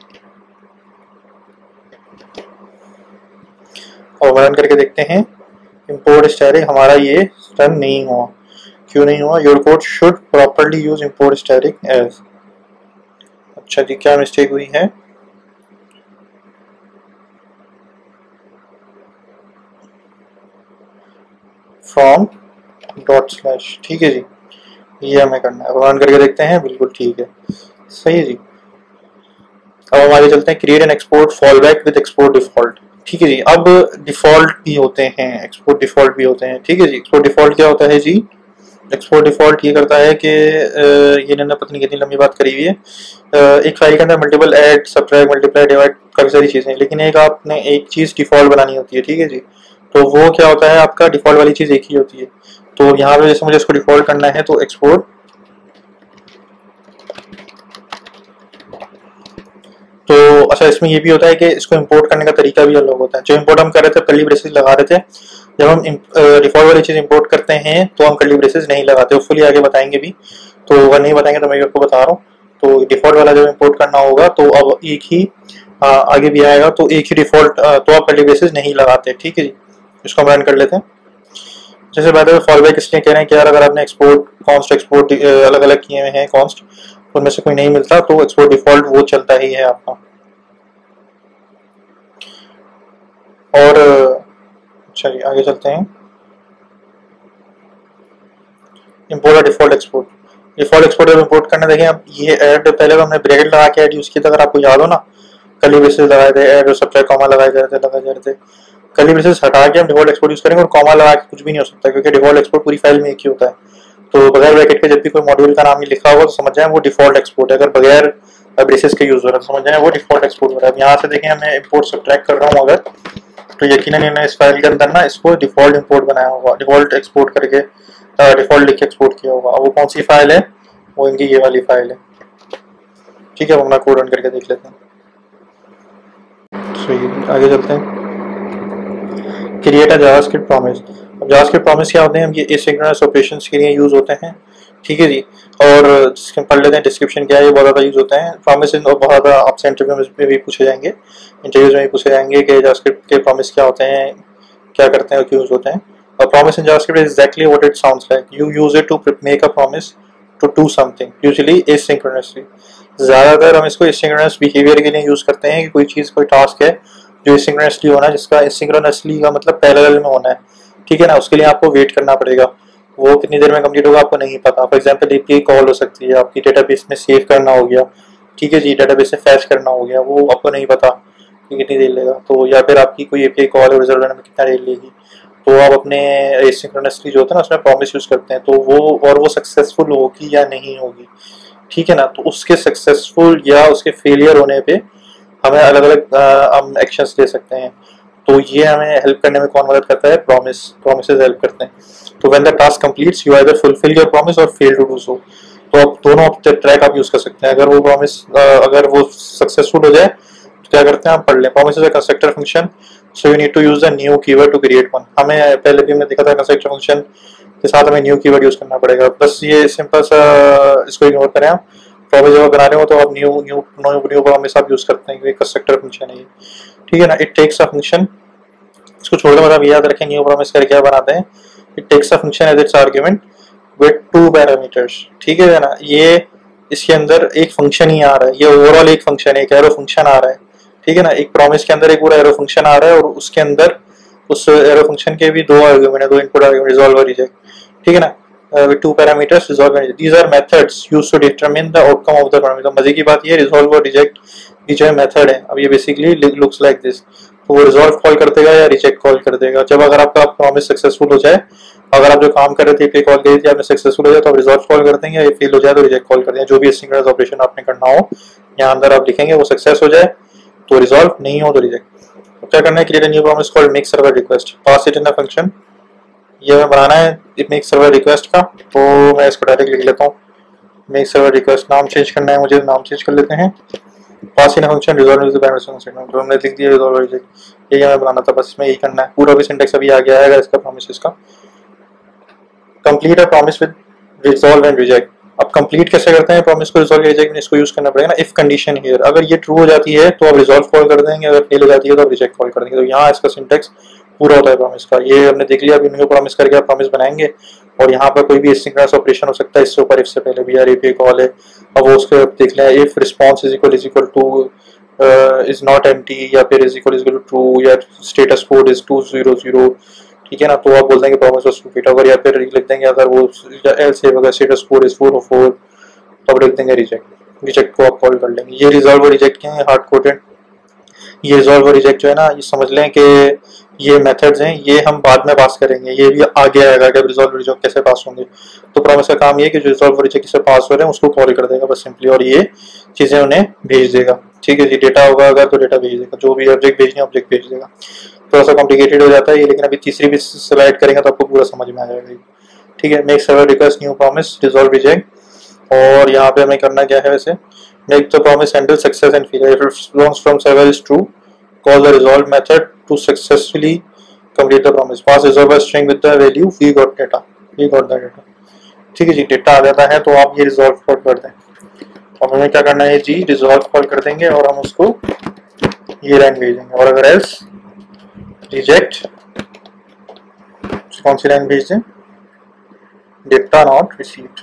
Speaker 1: और रन करके देखते हैं. इंपोर्ट स्टैटिक हमारा ये रन नहीं हुआ. क्यों नहीं हुआ. Your code should properly use import static as. अच्छा जी, क्या मिस्टेक हुई है. From dot slash. ठीक है जी, ये हमें करना है. रन करके देखते हैं. बिल्कुल ठीक है, सही है जी. अब हम आगे चलते हैं. Create and export fallback with export default. ठीक है जी. अब डिफॉल्ट भी होते हैं, एक्सपोर्ट डिफॉल्ट भी होते हैं. ठीक है जी. एक्सपोर्ट डिफॉल्ट क्या होता है जी. एक्सपोर्ट डिफॉल्ट ये करता है कि ये मैंने पता नहीं कितनी लंबी बात करी हुई है. एक फाइल के अंदर multiple add subtract multiply divide काफी सारी चीजें हैं, लेकिन एक आपने एक चीज डिफॉल्ट बनानी होती है. ठीक है जी. तो वो क्या होता है, आपका डिफॉल्ट वाली चीज एक ही होती है. तो यहाँ पे जैसे मुझे इसको डिफॉल्ट करना है तो एक्सपोर्ट तो अच्छा, इसमें ये भी होता है कि इसको इंपोर्ट करने का तरीका भी अलग होता है. जो इंपोर्ट हम कर रहे थे कर्ली ब्रेसेस लगा रहे थे, जब हम डिफॉल्ट वाली चीज इंपोर्ट करते हैं तो हम कर्ली ब्रेसेस नहीं लगाते. फुली आगे बताएंगे भी, तो अगर नहीं बताएंगे तो मैं आपको बता रहा हूँ. तो डिफॉल्ट वाला जब इंपोर्ट करना होगा तो अब एक ही आ, आगे भी आएगा, तो एक ही डिफॉल्ट तो आप कर्ली ब्रेसेस नहीं लगाते. ठीक है जी. इसको हम रन कर लेते हैं. जैसे बात है फॉल बैक इसलिए कह रहे हैं कि यार अगर आपने एक्सपोर्ट कॉन्स्ट एक्सपोर्ट अलग अलग किए हुए हैं कॉन्स्ट, उनमें से कोई नहीं मिलता तो एक्सपोर्ट डिफॉल्ट वो चलता ही है आपका. और अच्छा जी, आगे चलते हैं. इम्पोर्ट और डिफॉल्ट एक्सपोर्ट। डिफॉल्ट एक्सपोर्ट जब इम्पोर्ट करने देखें, अब ये ऐड पहले हमने ब्रैकेट लगा के ऐड यूज किया था, अगर आपको याद हो ना, कर्ली ब्रेसेस लगाए थे, ऐड और सब्ट्रैक्ट कॉमा लगाए जा रहे थे लगाए जा रहे थे। कर्ली ब्रेसेस हटा के हम डिफॉल्ट एक्सपोर्ट यूज करेंगे और कॉमा लगा के कुछ भी नहीं हो सकता, क्योंकि डिफॉल्ट एक्सपोर्ट पूरी फाइल में एक ही होता है। तो बगैर ब्रैकेट के जब भी कोई मॉड्यूल का नाम ही लिखा होगा तो समझ जाए वो डिफॉल्ट एक्सपोर्ट है। अगर बगैर ब्रेसेस के यूज हो रहा है तो समझ जाए वो डिफॉल्ट एक्सपोर्ट हो रहा है। अब यहाँ से देखें, मैं इम्पोर्ट सब्ट्रैक्ट कर रहा हूँ अगर, तो यकीनन मैंने इस फाइल के अंदर ना इसको डिफॉल्ट इम्पोर्ट बनाया होगा, डिफॉल्ट एक्सपोर्ट करके डिफॉल्ट लिख के एक्सपोर्ट किया होगा। वो कौन सी फाइल है? वो इनकी ये वाली फाइल है। ठीक है, अपना कोड रन करके देख लेते हैं। सही, आगे चलते हैं। Create a JavaScript promise. अब जावास्क्रिप्ट प्रॉमिस क्या होते हैं? हम ये एसिंक्रोनस ऑपरेशंस के लिए यूज होते हैं। ठीक है जी, और पढ़ लेते हैं डिस्क्रिप्शन क्या है। ये बहुत ज़्यादा यूज होते हैं प्रॉमिस, और बहुत ज़्यादा आपसे इंटरव्यू में भी पूछे जाएंगे, इंटरव्यूज में भी पूछे जाएंगे कि जावास्क्रिप्ट के प्रॉमिस क्या होते हैं, क्या करते हैं और क्यों यूज होते हैं। और promise in JavaScript is exactly what it sounds like. You use it to make a promise to do something, usually asynchronously. ज़्यादातर हम इसको एसिंक्रोनस बिहेवियर के लिए यूज करते हैं कि कोई चीज़, कोई टास्क है जो एसिंक्रोनसली होना है, जिसका एसिंक्रोनसली का मतलब पैरेलल में होना है। ठीक है ना, उसके लिए आपको वेट करना पड़ेगा। वो कितनी देर में कंप्लीट होगा आपको नहीं पता। फॉर एग्जांपल एपीआई कॉल हो सकती है, आपकी डेटाबेस में सेव करना हो गया, ठीक है जी, डेटाबेस से फैच करना हो गया, वो आपको नहीं पता कि कितनी देर लेगा। तो या फिर आपकी कोई एपीआई कॉल है, रिजल्ट में कितना देर लेगी, तो आप अपने एसिंक्रोनसली जो होता है ना उसमें प्रॉमिस यूज करते हैं। तो वो, और वो सक्सेसफुल होगी या नहीं होगी, ठीक है ना, तो उसके सक्सेसफुल या उसके फेलियर होने पे हमें अलग अलग हम एक्शंस ले सकते हैं। तो ये हमें हेल्प करने में कौन मदद करता है? प्रॉमिस, प्रॉमिसेस हेल्प करते हैं। तो when the task completes you either fulfill your promise और फेल टू डू सो। तो आप दोनों ट्रैक आप यूज कर सकते हैं। अगर वो प्रॉमिस अगर वो सक्सेसफुल हो जाए तो क्या करते हैं, हम पढ़ लें। Promise is a constructor function, so you need to use a new keyword to create one. हमें पहले भी हमने देखा था कंस्ट्रक्टर फंक्शन के साथ हमें न्यू कीवर्ड यूज करना पड़ेगा। बस ये सिंपल सा, इसको इग्नोर करें आप। प्रॉमिस जब आप बना रहे हो तो आप new new new new promise आप यूज करते हैं, क्योंकि कंस्ट्रक्टर फंक्शन है ये। ठीक है ना, इट टेक्स अ फंक्शन, इसको छोड़ दो, मतलब याद रखें न्यू प्रॉमिस करके क्या बनाते हैं। It takes a function as its argument with two parameters. ठीक है ना, ये इसके अंदर एक फंक्शन ही आ रहा है, ये ओवरऑल एक फंक्शन है, एक एरो फंक्शन आ रहा है। ठीक है ना, एक प्रॉमिस के अंदर एक पूरा एरो फंक्शन आ रहा है और उसके अंदर उस एरो फंक्शन के भी दो आर्गुमेंट है, दो इनपुट आर्गुमेंट, रिजॉल्व और रिजेक्ट। ठीक है ना, with two parameters resolve and reject. These are methods used to determine the outcome of the promise. तो मजे की बात ये resolve और reject की जो है मेथड है, अब ये बेसिकली looks like this। तो वो रिजॉल्व कॉल कर देगा या रिजेक्ट कॉल कर देगा। जब अगर आपका प्रॉमिस सक्सेसफुल हो जाए, अगर आप जो काम कर रहे थे पे कॉल करी थी आपने सक्सेसफुल हो जाए तो आप रिजॉल्व कॉल कर देंगे, या फेल हो जाए तो रिजेक्ट कॉल कर देंगे। जो भी एसिंक्रोनस ऑपरेशन आपने करना हो यहाँ अंदर आप लिखेंगे, वो सक्सेस हो जाए तो रिजॉल्व, नहीं हो तो रिजेक्ट। तो क्या करना है, create a new promise called make server request, pass it in a function. ये हमें बनाना है एक मेक सर्वर रिक्वेस्ट का, तो मैं इसको डायरेक्ट लिख लेता हूँ। मेक सर्वर रिक्वेस्ट, नाम चेंज करना है मुझे, नाम चेंज कर लेते हैं। Pass in function resolve the parameter statement, तो हमने लिख दिया रिजॉल्व रिजेक्ट। ये हमें बनाना था, बस इसमें यही करना है। पूरा भी सिंटेक्स अभी आ गया है इसका प्रॉमिस का। Complete a promise with resolve and reject. अब कंप्लीट कैसे करते हैं प्रॉमिस को, रिजॉल्व रिजेक्ट में इसको यूज करना पड़ेगा ना। इफ कंडीशन हियर, अगर ये ट्रू हो जाती है तो आप रिजॉल्व कॉल कर देंगे, अगर फेल हो जाती है तो आप रिजेक्ट कॉल कर देंगे। तो यहाँ इसका सिंटेक्स पूरा होता है प्रॉमिस का। ये हमने देख लिया, अभी न्यू प्रॉमिस करके आप प्रॉमिस बनाएंगे और यहाँ पर कोई भी एसिंक्रोनस ऑपरेशन हो सकता है इससे ऊपर, इससे पहले भी यार एपीआई कॉल है। अब वो उसके देख लें, if response is equal is equal to is not empty, या फिर is equal is equal to true, या status code is two zero zero. ठीक है ना, तो आप बोल देंगे प्रॉमिस वाज टू अगर, या फिर लिख देंगे अगर वो एल्स अगर status code is four o four तो आप लिख देंगे रिजेक्ट। रिजेक्ट को आप कॉल कर लेंगे। ये रिजॉल्व और रिजेक्ट के हैं, हार्ड कोडेड। ये रिजॉल्व और रिजेक्ट जो है ना, ये समझ लें कि ये मेथड्स हैं, ये हम बाद में पास करेंगे, ये भी आगे आएगा कि रिजॉल्व और रिजेक्ट कैसे पास होंगे। तो प्रॉमिस का काम ये है कि जो रिजॉल्व और रिजेक्ट से पास हो रहे हैं उसको कॉल कर देगा बस सिंपली, और ये चीजें उन्हें भेज देगा। ठीक है जी, डेटा होगा अगर तो डेटा भेज देगा, जो भी ऑब्जेक्ट भेजने ऑब्जेक्ट भेज देगा। थोड़ा सा कॉम्प्लिकेटेड हो जाता है ये, लेकिन अभी तीसरी भी स्लाइड करेंगे तो आपको पूरा समझ में आ जाएगा। ठीक है, make server request new promise resolve reject. और यहाँ पे हमें करना क्या है वैसे, make the promise handle success and failure. If response from server is true, call the resolve method to successfully complete the promise. Pass resolve a string with the value we got data. We got the data. ठीक है जी, डेटा आ जाता है तो आप ये रिजॉल्व कॉल कर दें। अब हमें क्या करना है जी, रिजॉल्व कॉल कर देंगे और हम उसको ये लाइन भेजेंगे। और अगर एल्स रिजेक्ट, कौन सी लाइन भेज दें, डेटा नॉट रिसीव्ड।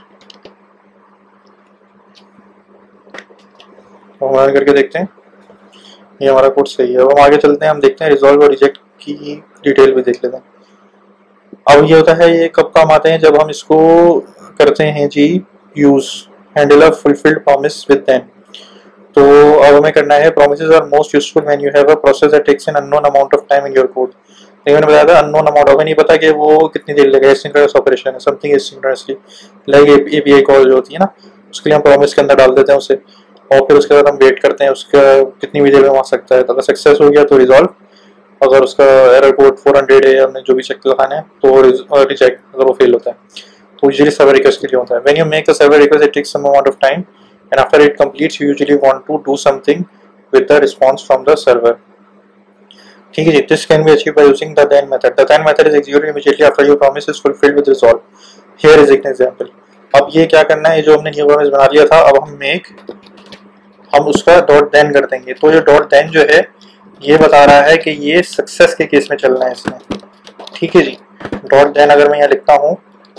Speaker 1: तो हम करके देखते हैं ये हमारा कोड सही है। अब हम आगे चलते हैं, हम देखते हैं रिजॉल्व और रिजेक्ट की डिटेल भी देख लेते हैं। अब ये होता है, ये कब काम आते हैं, जब हम इसको करते हैं जी use handle a fulfilled promise with then. तो अब हमें करना है promises are most useful when you have a process that takes an unknown amount of time in your code। लेकिन मैंने बताया था अननोन अमाउंट, हमें नहीं पता कि वो कितनी देर लगेगा। एसिंक्रोनस ऑपरेशन है, something asynchronously like API call जो होती है ना, उसके लिए हम प्रॉमिस के अंदर डाल देते हैं उसे, और फिर उसके बाद हम वेट करते हैं उसका कितनी भी देर में आ सकता है। तो अगर सक्सेस हो गया तो रिजॉल्व, अगर उसका एरर कोड फोर हंड्रेड है, हमने जो भी चेक लगाना है तो रिजेक्ट अगर वो फेल होता है। तो यूजुअली सर्वर रिक्वेस्ट के लिए होता है। When you make a server request it takes some amount of time and after it completes you usually want to do something with the response from the server। ठीक है जी, this can be achieved by using the then method। The then method is executed immediately after your promise is fulfilled with resolve। Here is an example। अब ये क्या करना है, जो हमने न्यू प्रॉमिस बना लिया था, अब हम मेक हम उसका डॉट देन कर देंगे। तो ये डॉट देन जो है ये बता रहा है कि ये सक्सेस के केस में चलना है इसमें। ठीक है जी, डॉट देन अगर मैं यहाँ लिखता हूँ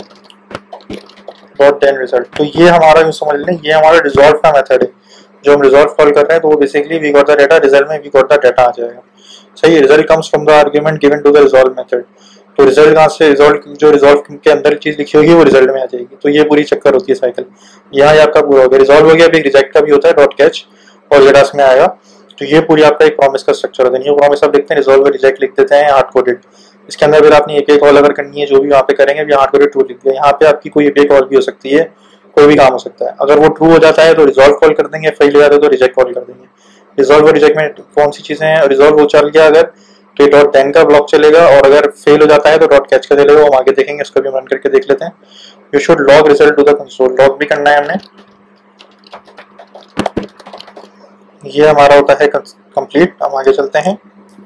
Speaker 1: डॉट देन रिजल्ट, तो ये हमारा यूँ समझ लें ये हमारा रिजॉल्व का मेथड है। जो हम रिजॉल्व कॉल कर रहे हैं तो वो basically we got the data, result में वी गॉट द डाटा आ जाएगा। सही है, result comes from the argument given to the resolve method. तो रिजल्ट कहाँ से, रिजल्ट जो रिजॉल्व के अंदर चीज लिखी होगी वो रिजल्ट में आ जाएगी। तो ये पूरी चक्कर होती है साइकिल। यहाँ आपका पूरा हो गया, रिजॉल्व हो गया। अभी रिजेक्ट का भी होता है, डॉट कैच और जेडास में आएगा। तो ये पूरी आपका एक प्रॉमिस का स्ट्रक्चर होता है। न्यू प्रॉमिस आप देखते हैं रिजॉल्व रिजेक्ट लिख देते हैं हार्ड कोडेड। इसके अंदर फिर आपने एपीआई कॉल अगर करनी है, जो भी वहाँ पे करेंगे अभी हार्ड कोडेड ट्रू लिख दिया। यहाँ पे आपकी कोई एपीआई कॉल भी हो सकती है, कोई भी काम हो सकता है। अगर वो ट्रू हो जाता है तो रिजॉल्व कॉल कर देंगे, फेल हो जाता है तो रिजेक्ट कॉल कर देंगे। रिजॉल्व और रिजेक्ट में कौन सी चीजें हैं, रिजॉल्व हो चल गया अगर तो डॉट देन का ब्लॉक चलेगा, और अगर फेल हो जाता है तो डॉट कैच का चलेगा। वो हम आगे देखेंगे, उसको भी रन करके देख लेते हैं। You should log result to the console, log भी करना है हमने। ये हमारा होता है कंप्लीट। हम आगे चलते हैं।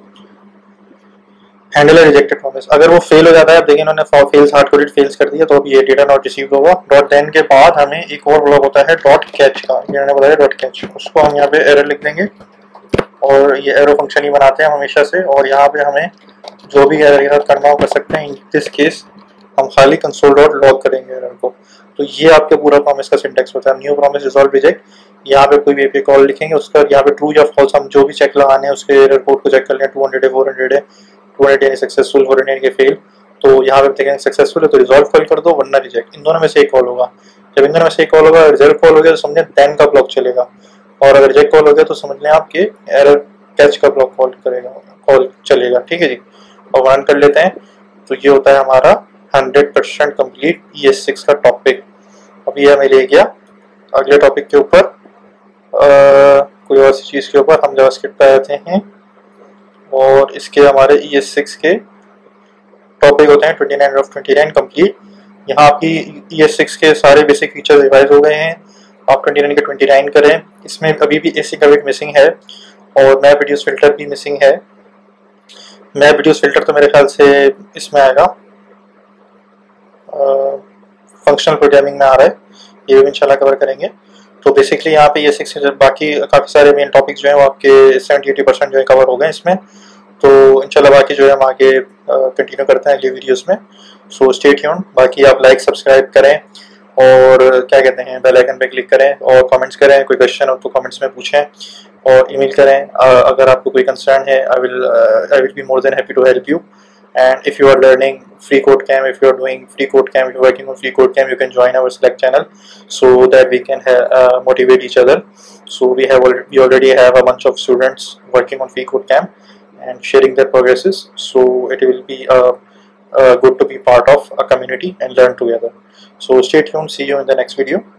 Speaker 1: हैंडल रिजेक्टेड प्रॉमिस, अगर वो फेल हो जाता है, अब देखिए इन्होंने फेल्स हार्ड कोडेड फेल्स कर दिया, तो अब ये डेटा नॉट रिसीव्ड होगा। डॉट देन के बाद हमें एक और ब्लॉक होता है डॉट कैच का, इन्होंने बताया डॉट कैच, उसको हम यहाँ पे एरर लिख देंगे और ये एरो फंक्शन ही बनाते हैं हमेशा से। और यहाँ पे हमें जो भी एरर के साथ करना हो कर सकते हैं। इन दिस केस हम खाली कंसोल डॉट लॉग करेंगे एरर को। तो ये आपके पूरा प्रॉमिस का सिंटेक्स होता है। न्यू प्रॉमिस रिजॉल्व रिजेक्ट, यहाँ पे कोई भी एपीआई कॉल लिखेंगे, उसका यहाँ पे ट्रू या फॉल्स हम जो भी चेक लगाने हैं उसके एरर कोड को चेक कर लें। टू हंड्रेड है, फोर हंड्रेड है, टू हंड्रेड यानी सक्सेसफुल, फोर हंड्रेड के फेल। तो यहाँ पे देखेंगे सक्सेसफुल है तो रिजॉल्व कॉल कर दो, वरना रिजेक्ट। इन दोनों में से एक कॉल होगा। जब इन दोनों में से एक कॉल होगा, रिजल्ट कॉल हो गया तो समझें देन का ब्लॉक चलेगा, और अगर रिजेक्ट कॉल हो गया तो समझ लें आपके एरर कैच का ब्लॉक कॉल करेगा, कॉल चलेगा। ठीक है जी, और रन कर लेते हैं। तो ये होता है हमारा hundred percent complete E S six का टॉपिक। अब ये हमें ले गया अगले टॉपिक के ऊपर, कोई और सी चीज़ के ऊपर। हम जावास्क्रिप्ट पे आते हैं और इसके हमारे ई एस सिक्स के टॉपिक होते हैं twenty nine of twenty nine complete. यहाँ आपकी ई एस सिक्स के सारे बेसिक फीचर्स रिवाइज हो गए हैं। आप ट्वेंटी नाइन के ट्वेंटी नाइन करें। इसमें अभी भी एसी का बिट मिसिंग है और मैप रिड्यूस फिल्टर भी मिसिंग है। मैप रिड्यूस फिल्टर तो मेरे ख्याल से इसमें आएगा, फंक्शनल प्रोग्रामिंग में आ रहा है, ये भी इंशाल्लाह कवर करेंगे। तो बेसिकली यहाँ पे ये सिक्स बाकी काफ़ी सारे मेन टॉपिक्स जो हैं वो आपके सेवेंटी एटी परसेंट जो है कवर हो गए इसमें। तो इंशाल्लाह बाकी जो है हम आगे कंटिन्यू करते हैं अगली वीडियोस में। So stay tuned. बाकी आप लाइक सब्सक्राइब करें और क्या कहते हैं बेल आइकन पे क्लिक करें और कमेंट्स करें। कोई क्वेश्चन हो तो कमेंट्स में पूछें और ईमेल करें। uh, अगर आपको कोई कंसर्न है I will I will be more than happy to help you. And if you are learning free code camp, if you are doing free code camp, if you are working on free code camp, you can join our Slack channel so that we can uh, motivate each other. So we have already, we already have a bunch of students working on free code camp and sharing their progresses. So it will be uh, uh, good to be part of a community and learn together. So stay tuned. See you in the next video.